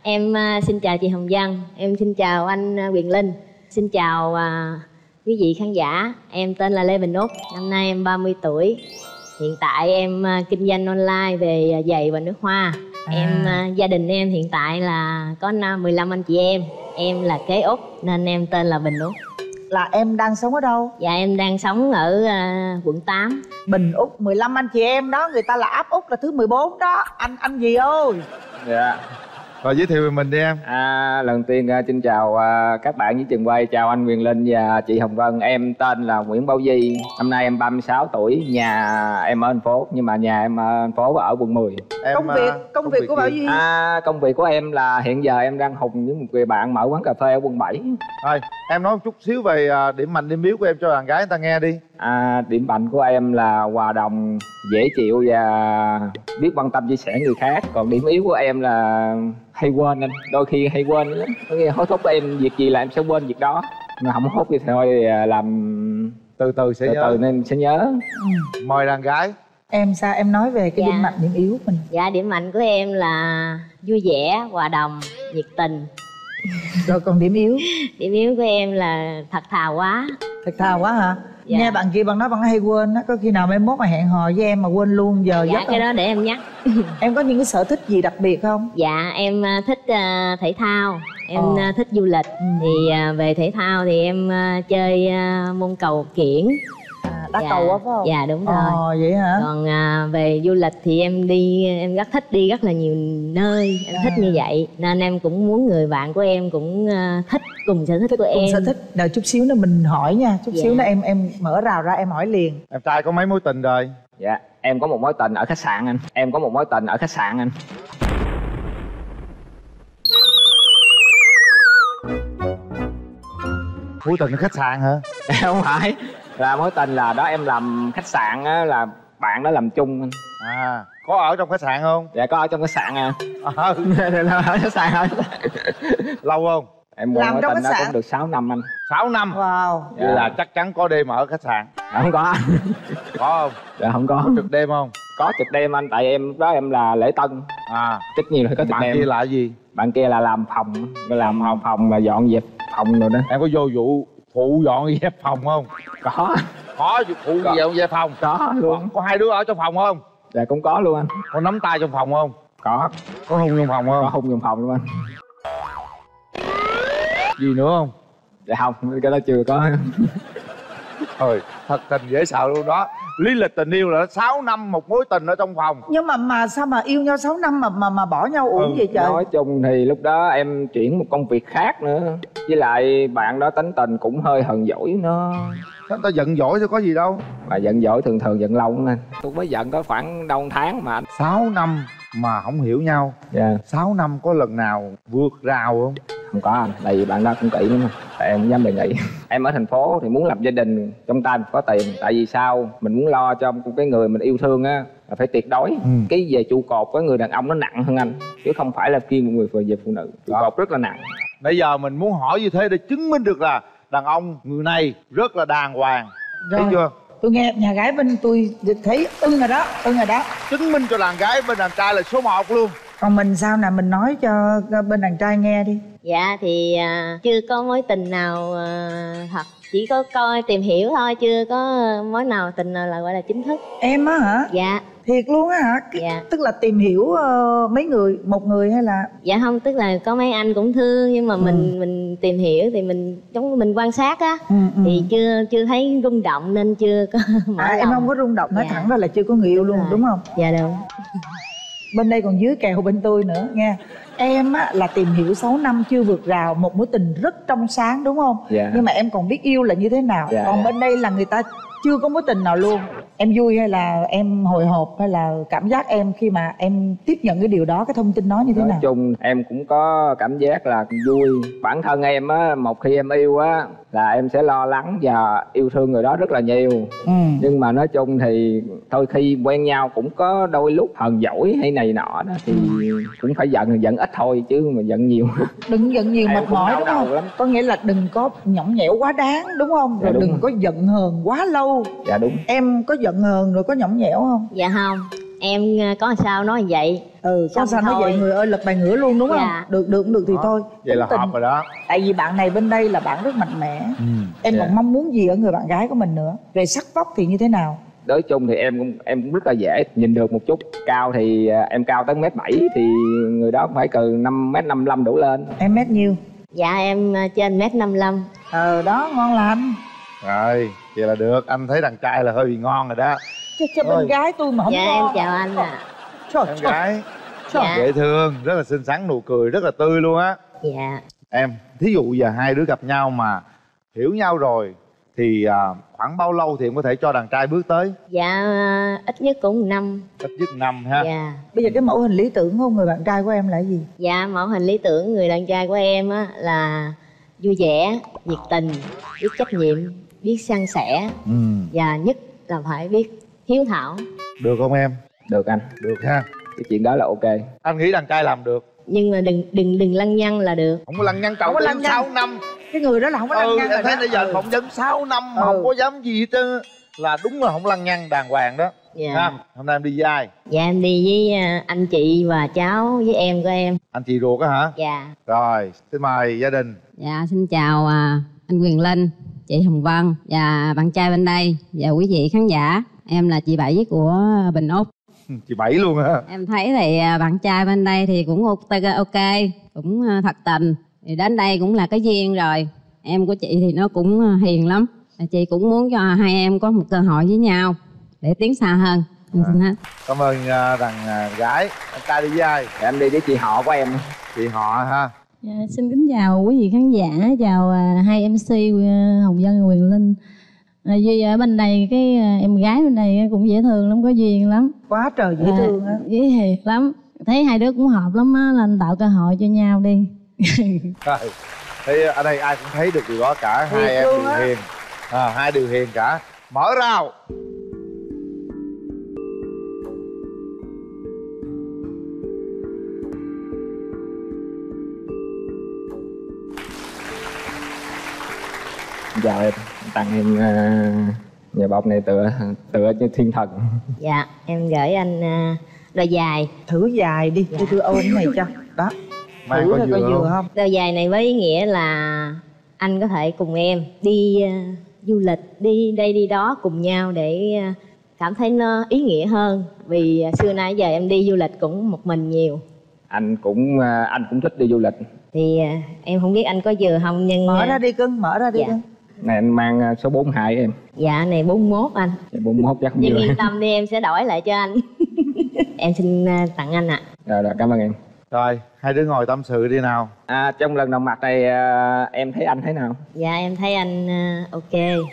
Em uh, xin chào chị Hồng Vân, em xin chào anh uh, Quyền Linh, xin chào uh, quý vị khán giả. Em tên là Lê Bình Út, năm nay em ba mươi tuổi. Hiện tại em uh, kinh doanh online về uh, giày và nước hoa. À. Em uh, gia đình em hiện tại là có mười lăm anh chị em. Em là kế út nên em tên là Bình Út. Là em đang sống ở đâu? Dạ em đang sống ở uh, quận tám. Bình Út, mười lăm anh chị em đó, người ta là áp Út là thứ mười bốn đó. Anh anh gì ơi? Dạ. Rồi giới thiệu về mình đi em. À, lần tiên uh, xin chào uh, các bạn với trường quay, chào anh Quyền Linh và chị Hồng Vân. Em tên là Nguyễn Bảo Di, năm nay em ba mươi sáu tuổi, nhà em ở thành phố nhưng mà nhà em ở thành phố ở quận mười. Em, công việc công, công việc của Bảo Di? À, công việc của em là hiện giờ em đang hùng với một người bạn mở quán cà phê ở quận bảy. Thôi, em nói một chút xíu về uh, điểm mạnh điểm yếu của em cho đàn gái người ta nghe đi. À, điểm mạnh của em là hòa đồng, dễ chịu và biết quan tâm chia sẻ người khác. Còn điểm yếu của em là hay quên anh, đôi khi hay quên lắm. Hối thúc em việc gì là em sẽ quên việc đó, mà không hốt thì thôi làm từ từ sẽ từ nhớ. từ nên sẽ nhớ. Ừ. Mời đàn gái. Em sao em nói về cái dạ. điểm mạnh điểm yếu của mình? Dạ điểm mạnh của em là vui vẻ, hòa đồng, nhiệt tình. Rồi còn điểm yếu? Điểm yếu của em là thật thà quá. Thật thà quá hả? Dạ. Nghe bạn kia bạn nói bạn hay quên á, có khi nào mai mốt mà hẹn hò với em mà quên luôn giờ dạ, giấc cái không? đó để em nhắc. Em có những cái sở thích gì đặc biệt không? Dạ em thích uh, thể thao, em Ờ. uh, thích du lịch. ừ. Thì uh, về thể thao thì em uh, chơi uh, môn cầu kiển. Đá dạ. cầu á phải không? Dạ đúng rồi. Ờ vậy hả? Còn à, về du lịch thì em đi, em rất thích đi rất là nhiều nơi. Em à. thích như vậy nên em cũng muốn người bạn của em cũng à, thích cùng sở thích, thích của cùng em. sở thích. Đợi chút xíu nữa mình hỏi nha. Chút dạ. xíu nữa em em mở rào ra em hỏi liền. Em trai có mấy mối tình rồi? Dạ em có một mối tình ở khách sạn anh. Em có một mối tình ở khách sạn anh. Mối tình ở khách sạn hả? Không phải, là mối tình là đó em làm khách sạn á, là bạn đó làm chung anh. À, có ở trong khách sạn không? Dạ có ở trong khách sạn à. À, ở khách sạn thôi. lâu không? Em quen mối tình đó cũng được sáu năm anh. sáu năm? Wow. Vậy dạ. là chắc chắn có đêm ở khách sạn. Dạ, không có. Có không? Dạ không có. Có trực đêm không? Có trực đêm anh, tại em lúc đó em là lễ tân. À, tất nhiên là có trực bạn đêm. Bạn kia là gì? Bạn kia là làm phòng, làm phòng phòng là dọn dẹp phòng rồi đó. Em có vô vụ phụ dọn dẹp phòng không? Có. Có phụ có. dọn dẹp phòng? Có luôn. Có hai đứa ở trong phòng không? Dạ cũng có luôn anh. Có nắm tay trong phòng không? Có. Có hôn trong phòng không? Có hôn trong phòng luôn anh. Gì nữa không? Dạ không, cái đó chưa có. Thôi, thật tình dễ sợ luôn đó. Lý lịch tình yêu là sáu năm một mối tình ở trong phòng. Nhưng mà mà sao mà yêu nhau sáu năm mà mà mà bỏ nhau uổng ừ. vậy trời? Nói chung thì lúc đó em chuyển một công việc khác nữa. Với lại bạn đó tính tình cũng hơi hờn dỗi nó. Sao ta giận dỗi chứ có gì đâu. Mà giận dỗi thường thường giận lâu lắm anh. Tôi mới giận có khoảng đâu một tháng mà anh. sáu năm mà không hiểu nhau. Dạ. sáu năm có lần nào vượt rào không? Không có anh, tại vì bạn đó cũng kỹ lắm anh. Tại em không dám đề nghị. Em ở thành phố thì muốn lập gia đình, trong tay có tiền. Tại vì sao? Mình muốn lo cho cái người mình yêu thương á là phải tuyệt đối. ừ. Cái về trụ cột với người đàn ông nó nặng hơn anh, chứ không phải là kiêng một người về phụ nữ. Trụ đó. Cột rất là nặng. Bây giờ mình muốn hỏi như thế để chứng minh được là đàn ông người này rất là đàng hoàng. Rồi. Thấy chưa? Tôi nghe nhà gái bên tôi thấy ưng rồi đó, ưng rồi đó. Chứng minh cho đàn gái bên đàn trai là số một luôn. Còn mình sao nè, mình nói cho bên đàn trai nghe đi. Dạ thì uh, chưa có mối tình nào uh, thật, chỉ có coi tìm hiểu thôi, chưa có mối nào tình nào là gọi là chính thức. Em á hả? Dạ. Thiệt luôn á hả? Dạ. Tức là tìm hiểu uh, mấy người, một người hay là? Dạ không, tức là có mấy anh cũng thương nhưng mà ừ. mình mình tìm hiểu thì mình giống mình quan sát á. ừ, ừ. Thì chưa chưa thấy rung động nên chưa có mở à, lòng. Em không có rung động, nói dạ. thẳng ra là chưa có người yêu luôn, đúng không? Dạ đúng. Bên đây còn dưới kèo bên tôi nữa nghe. Em á là tìm hiểu sáu năm chưa vượt rào, một mối tình rất trong sáng đúng không? Dạ. Nhưng mà em còn biết yêu là như thế nào. Dạ. Còn bên đây là người ta chưa có mối tình nào luôn. Em vui hay là em hồi hộp, hay là cảm giác em khi mà em tiếp nhận cái điều đó, cái thông tin đó như thế nói nào? Nói chung em cũng có cảm giác là vui. Bản thân em á, một khi em yêu á là em sẽ lo lắng và yêu thương người đó rất là nhiều. ừ. Nhưng mà nói chung thì thôi khi quen nhau cũng có đôi lúc hờn dỗi hay này nọ đó thì cũng phải giận, giận ít thôi chứ mà giận nhiều đừng giận nhiều mệt mỏi đúng không? Lắm. Có nghĩa là đừng có nhõng nhẽo quá đáng đúng không? Rồi dạ, đừng rồi. có giận hờn quá lâu. Dạ đúng. Em có giận hờn rồi có nhõng nhẽo không? Dạ không. em có sao nói vậy. Ừ, có sao nói vậy người ơi lật bài ngửa luôn đúng không? Dạ. Được được cũng được thì đó. thôi. Vậy là Tính hợp tình. rồi đó. Tại vì bạn này bên đây là bạn rất mạnh mẽ. Ừ. Em Dạ. còn mong muốn gì ở người bạn gái của mình nữa? Về sắc vóc thì như thế nào? Nói chung thì em cũng em cũng rất là dễ nhìn được một chút. Cao thì à, em cao tới mét bảy thì người đó cũng phải từ năm mét năm lăm đổ lên. Em mét nhiêu? Dạ em trên mét năm mươi lăm. Ờ đó ngon lành. Rồi, vậy là được. Anh thấy đàn trai là hơi bị ngon rồi đó. Cho, cho bên gái tôi mà không Dạ ngon. em chào anh ạ. Trời, Em trời. gái Dạ. dễ thương, rất là xinh xắn, nụ cười rất là tươi luôn á. Dạ. Em, thí dụ giờ hai đứa gặp nhau mà hiểu nhau rồi thì à, khoảng bao lâu thì em có thể cho đàn trai bước tới? Dạ ít nhất cũng năm. Ít nhất năm ha. Dạ. Bây giờ cái mẫu hình lý tưởng của người bạn trai của em là gì? Dạ mẫu hình lý tưởng người đàn trai của em á là vui vẻ, nhiệt tình, biết trách nhiệm, biết san sẻ. Ừ. Và nhất là phải biết hiếu thảo. Được không em? Được anh. Được ha. Cái chuyện đó là ok. Anh nghĩ đàn trai làm được. Nhưng mà đừng đừng đừng lăng nhăng là được. Không có lăng nhăng, Không cậu có lăng đến nhăng. sáu năm. Cái người đó là không có lăng Ừ, nhăng em rồi thấy đó. bây giờ Ừ. phỏng vấn sáu năm mà Ừ. không có dám gì hết trơn. Là đúng là không lăng nhăng đàng hoàng đó. Dạ. Ha? Hôm nay em đi với ai? Dạ em đi với à, anh chị và cháu với em của em. Anh chị ruột á hả? Dạ. Rồi, xin mời gia đình. Dạ xin chào à, anh Quyền Linh, chị Hồng Vân và bạn trai bên đây và quý vị khán giả. Em là chị Bảy của Bình Úc. Chị Bảy luôn hả? Em thấy thì à, bạn trai bên đây thì cũng ok, ok cũng à, thật tình. Thì đến đây cũng là cái duyên rồi. Em của chị thì nó cũng à, hiền lắm. Chị cũng muốn cho hai em có một cơ hội với nhau để tiến xa hơn. Em xin hết. Cảm ơn uh, đàn uh, gái. Anh trai đi với ai? Để em đi với chị họ của em. Chị họ ha. Dạ, xin kính chào quý vị khán giả, chào à, hai em xê à, Hồng Vân và Quyền Linh. À, Duy ở bên đây cái à, em gái bên đây cũng dễ thương lắm, có duyên lắm. Quá trời dễ thương á. Dễ thiệt lắm. Thấy hai đứa cũng hợp lắm á, nên tạo cơ hội cho nhau đi. Rồi. Thì ở đây ai cũng thấy được điều đó cả. Hai em đều hiền. À, hai đều hiền cả. Mở rào. Chào em, tặng em uh, nhà bọc này tựa tựa như thiên thần. Dạ em gửi anh à, đôi giày. Thử dài đi, tôi tôi ôm cái này cho. Đó. Mang Thử coi coi coi vừa vừa không? không? Đôi giày này với ý nghĩa là anh có thể cùng em đi à, du lịch, đi đây đi đó cùng nhau để à, cảm thấy nó ý nghĩa hơn. Vì à, xưa nay giờ em đi du lịch cũng một mình nhiều. Anh cũng uh, anh cũng thích đi du lịch. Thì à, em không biết anh có vừa không nhưng Mở à, ra đi cưng, mở ra đi dạ. cưng. Này anh mang uh, số bốn mươi hai em. Dạ này bốn mươi mốt anh. Dạ, bốn mươi mốt chắc không Nhưng vừa. yên tâm đi em sẽ đổi lại cho anh. Em xin à, tặng anh ạ. Rồi, rồi cảm ơn em. Rồi, hai đứa ngồi tâm sự đi nào. À, trong lần đầu mặt này uh, em thấy anh thế nào? Dạ em thấy anh à, ok,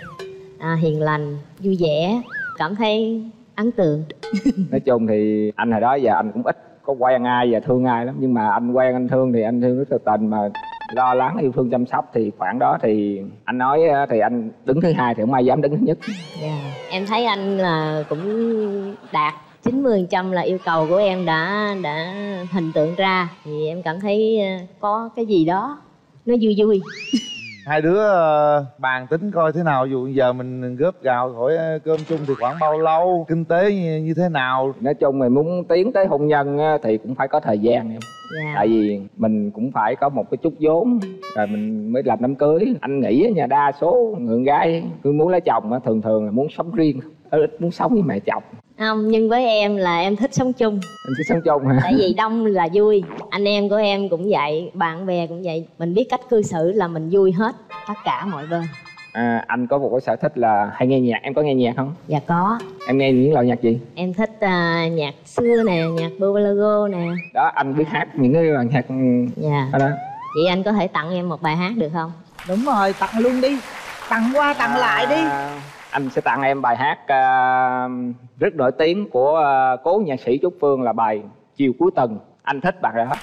à, hiền lành, vui vẻ, cảm thấy ấn tượng. Nói chung thì anh hồi đó giờ anh cũng ít có quen ai và thương ai lắm, nhưng mà anh quen anh thương thì anh thương rất là tình, mà lo lắng yêu thương chăm sóc thì khoảng đó thì anh nói thì anh đứng thứ hai thì không ai dám đứng thứ nhất. Yeah. Em thấy anh là cũng đạt chín mươi phần trăm là yêu cầu của em đã đã hình tượng ra, thì em cảm thấy có cái gì đó nó vui vui. Hai đứa uh, bàn tính coi thế nào. Dù giờ mình góp gạo khỏi uh, cơm chung thì khoảng bao lâu, kinh tế như, như thế nào. Nói chung mình muốn tiến tới hôn nhân á, thì cũng phải có thời gian em. Yeah. Tại vì mình cũng phải có một cái chút vốn rồi mình mới làm đám cưới. Anh nghĩ ở nhà đa số người con gái cứ muốn lấy chồng á, thường thường là muốn sống riêng, ít muốn sống với mẹ chồng. Không, nhưng với em là em thích sống chung. Anh thích sống chung hả? Tại vì đông là vui. Anh em của em cũng vậy, bạn bè cũng vậy. Mình biết cách cư xử là mình vui hết tất cả mọi bên. À, anh có một cái sở thích là hay nghe nhạc. Em có nghe nhạc không? Dạ có. Em nghe những loại nhạc gì? Em thích uh, nhạc xưa nè, nhạc bolero nè. Đó, anh biết hát những cái loại nhạc dạ. đó, đó. Vậy anh có thể tặng em một bài hát được không? Đúng rồi, tặng luôn đi. Tặng qua tặng à, lại đi. Anh sẽ tặng em bài hát uh, rất nổi tiếng của uh, cố nhạc sĩ Trúc Phương là bài Chiều Cuối Tuần. Anh thích bài đó.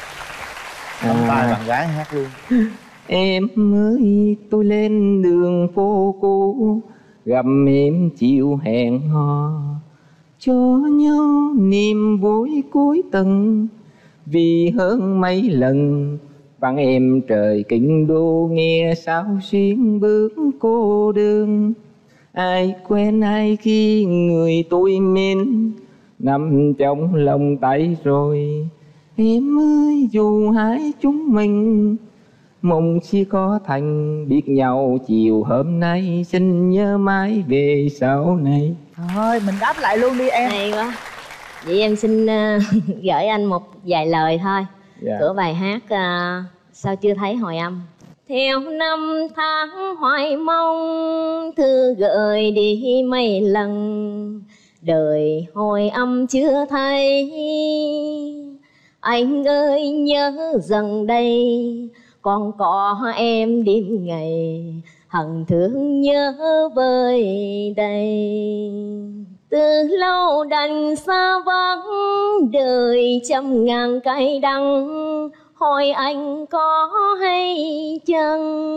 Nắm tay bạn gái hát luôn. Em ơi tôi lên đường phố cũ, gặp em chiều hẹn hò, cho nhau niềm vui cuối tuần. Vì hơn mấy lần vắng em trời kinh đô, nghe sao xuyên bước cô đơn. Ai quen ai khi người tôi mến, nằm trong lòng tay rồi. Em ơi dù hai chúng mình mong chỉ có thành biết nhau, chiều hôm nay xin nhớ mãi về sau này. Thôi mình đáp lại luôn đi em. Hay quá. Vậy em xin uh, gửi anh một vài lời thôi. Dạ. Của bài hát uh, Sao Chưa Thấy Hồi Âm. Theo năm tháng hoài mong, thư gửi đi mấy lần, đời hồi âm chưa thấy. Anh ơi nhớ rằng đây còn có em đêm ngày, hằng thương nhớ vơi đây. Từ lâu đành xa vắng, đời trăm ngàn cay đắng, hỏi anh có hay chăng?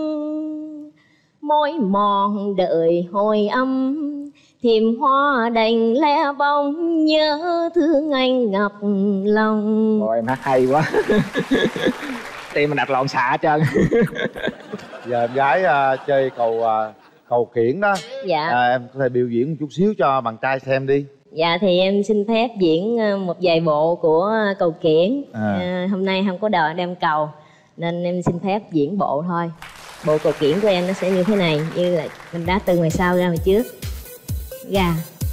Mỏi mòn đợi hồi âm, tìm hoa đành lẻ bóng, nhớ thương anh ngập lòng. Ôi em hát hay quá. Tim mình đập lộn xạ hết trơn. Giờ em gái uh, chơi cầu uh, cầu kiển đó. Dạ. À, em có thể biểu diễn một chút xíu cho bạn trai xem đi. Dạ thì em xin phép diễn một vài bộ của cầu kiển. À. À, hôm nay không có đợi đem cầu nên em xin phép diễn bộ thôi. Bộ cầu kiển của em nó sẽ như thế này, như là mình đá từ ngoài sau ra ngoài trước. Gà.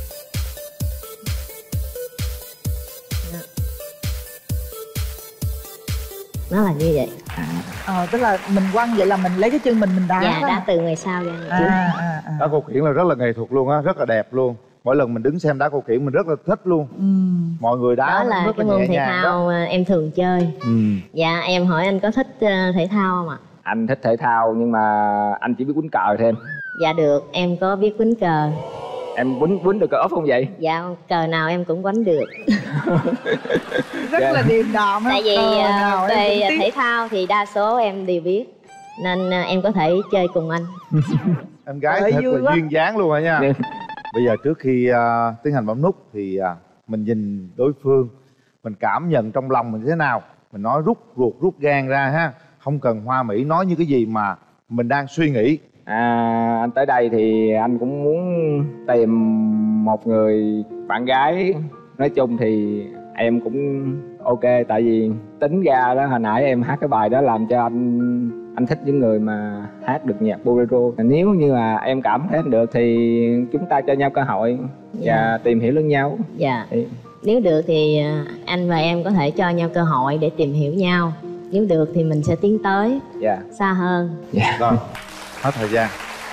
Nó là như vậy. Ờ, tức là mình quăng vậy là mình lấy cái chân mình mình đá. Dạ, đó. đá từ ngoài sau ra ngoài À, trước. à, à. Đá cầu kiển là rất là nghệ thuật luôn á, rất là đẹp luôn. Mỗi lần mình đứng xem đá cầu kiển mình rất là thích luôn. Ừ. Mọi người đá Đó là rất cái là môn nhẹ thể nhàng thao đó. em thường chơi. Ừ. Dạ em hỏi anh có thích uh, thể thao không ạ? Anh thích thể thao nhưng mà anh chỉ biết quýnh cờ thêm. Dạ được, em có biết quýnh cờ. Em quýnh quýnh được cờ ốp không vậy? Dạ cờ nào em cũng quánh được. Rất Dạ. là điềm đạm. Tại vì Cờ uh, nào em về cũng biết. thể thao thì đa số em đều biết, nên uh, em có thể chơi cùng anh. Em gái Trời, thật vui là quá. duyên dáng luôn rồi nha. Bây giờ trước khi uh, tiến hành bấm nút thì uh, mình nhìn đối phương, mình cảm nhận trong lòng mình thế nào, mình nói rút ruột rút gan ra ha, không cần hoa mỹ, nói như cái gì mà mình đang suy nghĩ. À, anh tới đây thì anh cũng muốn tìm một người bạn gái. Nói chung thì em cũng ok, tại vì tính ra đó hồi nãy em hát cái bài đó làm cho anh anh thích những người mà hát được nhạc bolero. Nếu như mà em cảm thấy được thì chúng ta cho nhau cơ hội và Dạ. tìm hiểu lẫn nhau. Dạ. Thì Nếu được thì uh, anh và em có thể cho nhau cơ hội để tìm hiểu nhau. Nếu được thì mình sẽ tiến tới dạ. xa hơn. Dạ. Rồi, hết thời gian.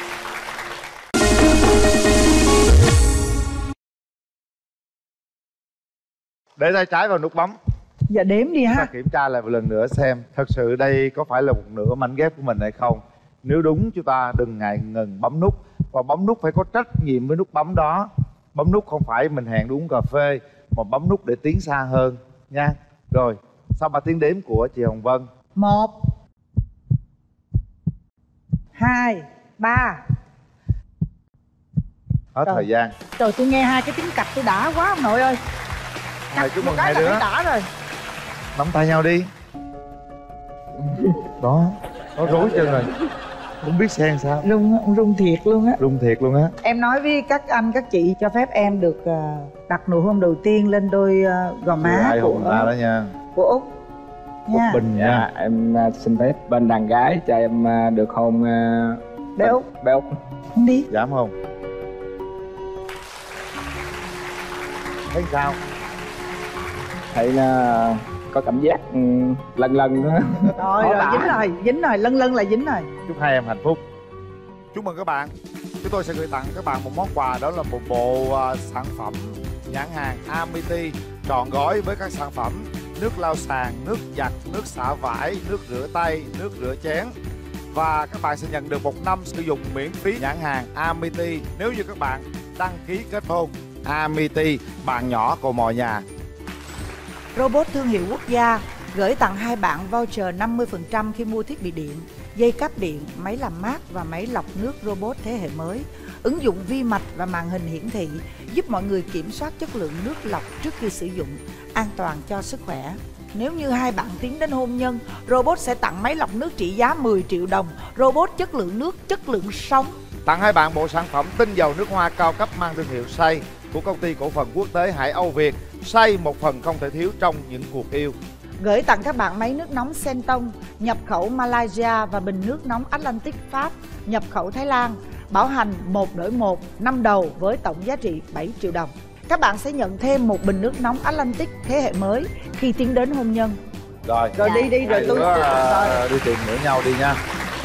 Để tay trái vào nút bấm. Dạ đếm đi Chúng ta ha. kiểm tra lại một lần nữa xem thật sự đây có phải là một nửa mảnh ghép của mình hay không. Nếu đúng chúng ta đừng ngại ngần bấm nút. Và bấm nút phải có trách nhiệm với nút bấm đó. Bấm nút không phải mình hẹn đi uống cà phê, mà bấm nút để tiến xa hơn nha. Rồi, sau ba tiếng đếm của chị Hồng Vân. Một, hai, ba. Hết Trời. thời gian. Trời, tôi nghe hai cái tiếng cạch tôi đã quá ông nội ơi. Hai chúc Một mừng cái hai là đứa. thấy đã rồi. Nắm tay nhau đi. Đó, nó rối chân rồi. Không biết xem sao. Rung, rung thiệt luôn á. Rung thiệt luôn á. Em nói với các anh các chị cho phép em được ờ, đặt nụ hôn đầu tiên lên đôi ờ, gò má Ai của hùng ta đó nha. của Út nha. Bình Dạ, nha. em uh, xin phép bên đàn gái cho em uh, được hôn uh, Bé Út. Bé Út. Không đi. Dám không? Thấy sao? Thấy nó có cảm giác um, lần lần nữa. Rồi Khó rồi tả. dính rồi, dính rồi, lân lân là dính rồi. Chúc hai em hạnh phúc. Chúc mừng các bạn. Chúng tôi sẽ gửi tặng các bạn một món quà, đó là một bộ uh, sản phẩm nhãn hàng Amity trọn gói với các sản phẩm nước lau sàn, nước giặt, nước xả vải, nước rửa tay, nước rửa chén. Và các bạn sẽ nhận được một năm sử dụng miễn phí nhãn hàng Amity nếu như các bạn đăng ký kết hôn. Amity, bạn nhỏ cầu mò nhà. Robot thương hiệu quốc gia gửi tặng hai bạn voucher năm mươi phần trăm khi mua thiết bị điện, dây cáp điện, máy làm mát và máy lọc nước robot thế hệ mới. Ứng dụng vi mạch và màn hình hiển thị giúp mọi người kiểm soát chất lượng nước lọc trước khi sử dụng, an toàn cho sức khỏe. Nếu như hai bạn tiến đến hôn nhân, robot sẽ tặng máy lọc nước trị giá mười triệu đồng. Robot chất lượng nước, chất lượng sống. Tặng hai bạn bộ sản phẩm tinh dầu nước hoa cao cấp mang thương hiệu Say. của công ty cổ phần quốc tế Hải Âu Việt. Say một phần không thể thiếu trong những cuộc yêu. Gửi tặng các bạn máy nước nóng Sentong, nhập khẩu Malaysia và bình nước nóng Atlantic Pháp, nhập khẩu Thái Lan. Bảo hành một đổi một, năm đầu với tổng giá trị bảy triệu đồng. Các bạn sẽ nhận thêm một bình nước nóng Atlantic thế hệ mới khi tiến đến hôn nhân. Rồi, rồi đi đi rồi tôi đứa, rồi. đi tìm hiểu nhau đi nha.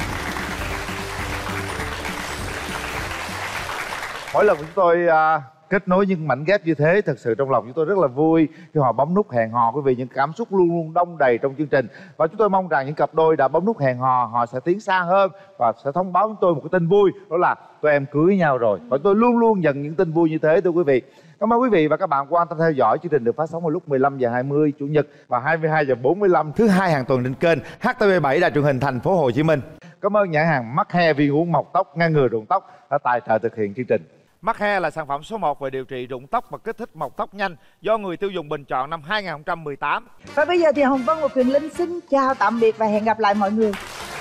Mỗi lần chúng tôi uh, kết nối những mảnh ghép như thế, thật sự trong lòng chúng tôi rất là vui khi họ bấm nút hẹn hò. Quý vị, những cảm xúc luôn luôn đong đầy trong chương trình, và chúng tôi mong rằng những cặp đôi đã bấm nút hẹn hò họ sẽ tiến xa hơn và sẽ thông báo chúng tôi một cái tin vui, đó là tụi em cưới nhau rồi. Và tôi luôn luôn nhận những tin vui như thế, thưa quý vị. Cảm ơn quý vị và các bạn quan tâm theo dõi. Chương trình được phát sóng vào lúc mười lăm giờ hai mươi chủ nhật và hai mươi hai giờ bốn mươi lăm thứ hai hàng tuần trên kênh H T V bảy Đài truyền hình Thành phố Hồ Chí Minh. Cảm ơn nhãn hàng Mắc Hair viên uống mọc tóc ngăn ngừa rụng tóc đã tài trợ thực hiện chương trình. Mắc Hair là sản phẩm số một về điều trị rụng tóc và kích thích mọc tóc nhanh do người tiêu dùng bình chọn năm hai nghìn không trăm mười tám. Và bây giờ thì Hồng Vân và Quyền Linh xin chào tạm biệt và hẹn gặp lại mọi người.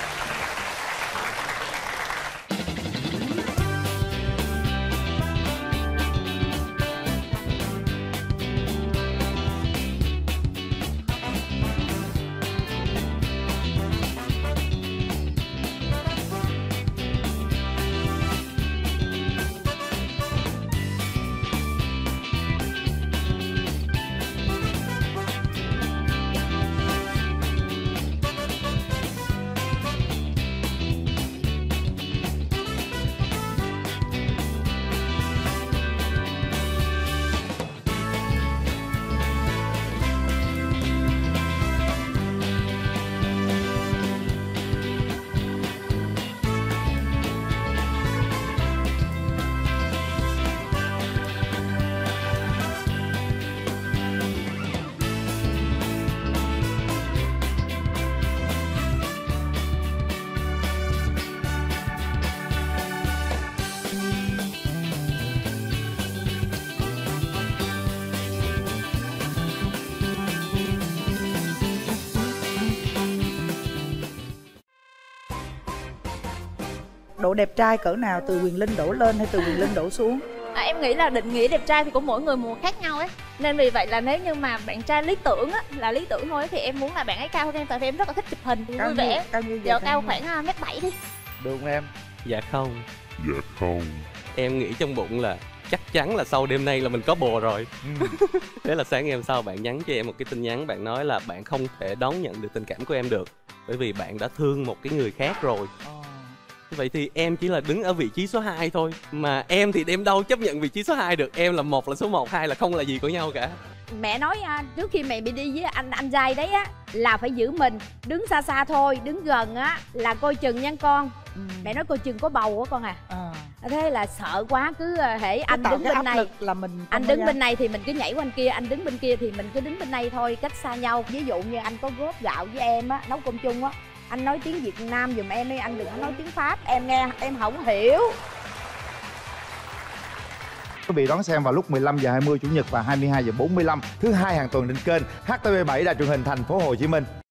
Độ đẹp trai cỡ nào, từ Quyền Linh đổ lên hay từ Quyền Linh đổ xuống? À, em nghĩ là định nghĩa đẹp trai thì của mỗi người một khác nhau ấy. Nên vì vậy là nếu như mà bạn trai lý tưởng á, là lý tưởng thôi thì em muốn là bạn ấy cao hơn em, tại vì em rất là thích chụp hình Cao vui nhiêu? vẻ. Cao nhiêu vậy? Giờ Cao cao nhiêu? khoảng mét bảy đi. Được không em? Dạ không. Dạ không. Em nghĩ trong bụng là chắc chắn là sau đêm nay là mình có bồ rồi. Ừ. Thế là sáng ngày hôm sau bạn nhắn cho em một cái tin nhắn, bạn nói là bạn không thể đón nhận được tình cảm của em được, bởi vì bạn đã thương một cái người khác rồi. Vậy thì em chỉ là đứng ở vị trí số hai thôi. Mà em thì em đâu chấp nhận vị trí số hai được. Em là một là số một, hai là không là gì của nhau cả. Mẹ nói à, trước khi mẹ bị đi với anh anh trai đấy á là phải giữ mình, đứng xa xa thôi, đứng gần á là coi chừng nha con. Ừ. Mẹ nói coi chừng có bầu á con à. à. Thế là sợ quá, cứ hễ anh đứng bên này là mình anh đứng bên này thì mình cứ nhảy qua bên kia, anh đứng bên kia thì mình cứ đứng bên này thôi, cách xa nhau. Ví dụ như anh có góp gạo với em á, nấu cơm chung á, anh nói tiếng Việt Nam giùm em đi, anh đừng có nói tiếng Pháp, em nghe em không hiểu. Quý vị đón xem vào lúc mười lăm giờ hai mươi chủ nhật và hai mươi hai giờ bốn mươi lăm thứ hai hàng tuần trên kênh H T V bảy Đài truyền hình Thành phố Hồ Chí Minh.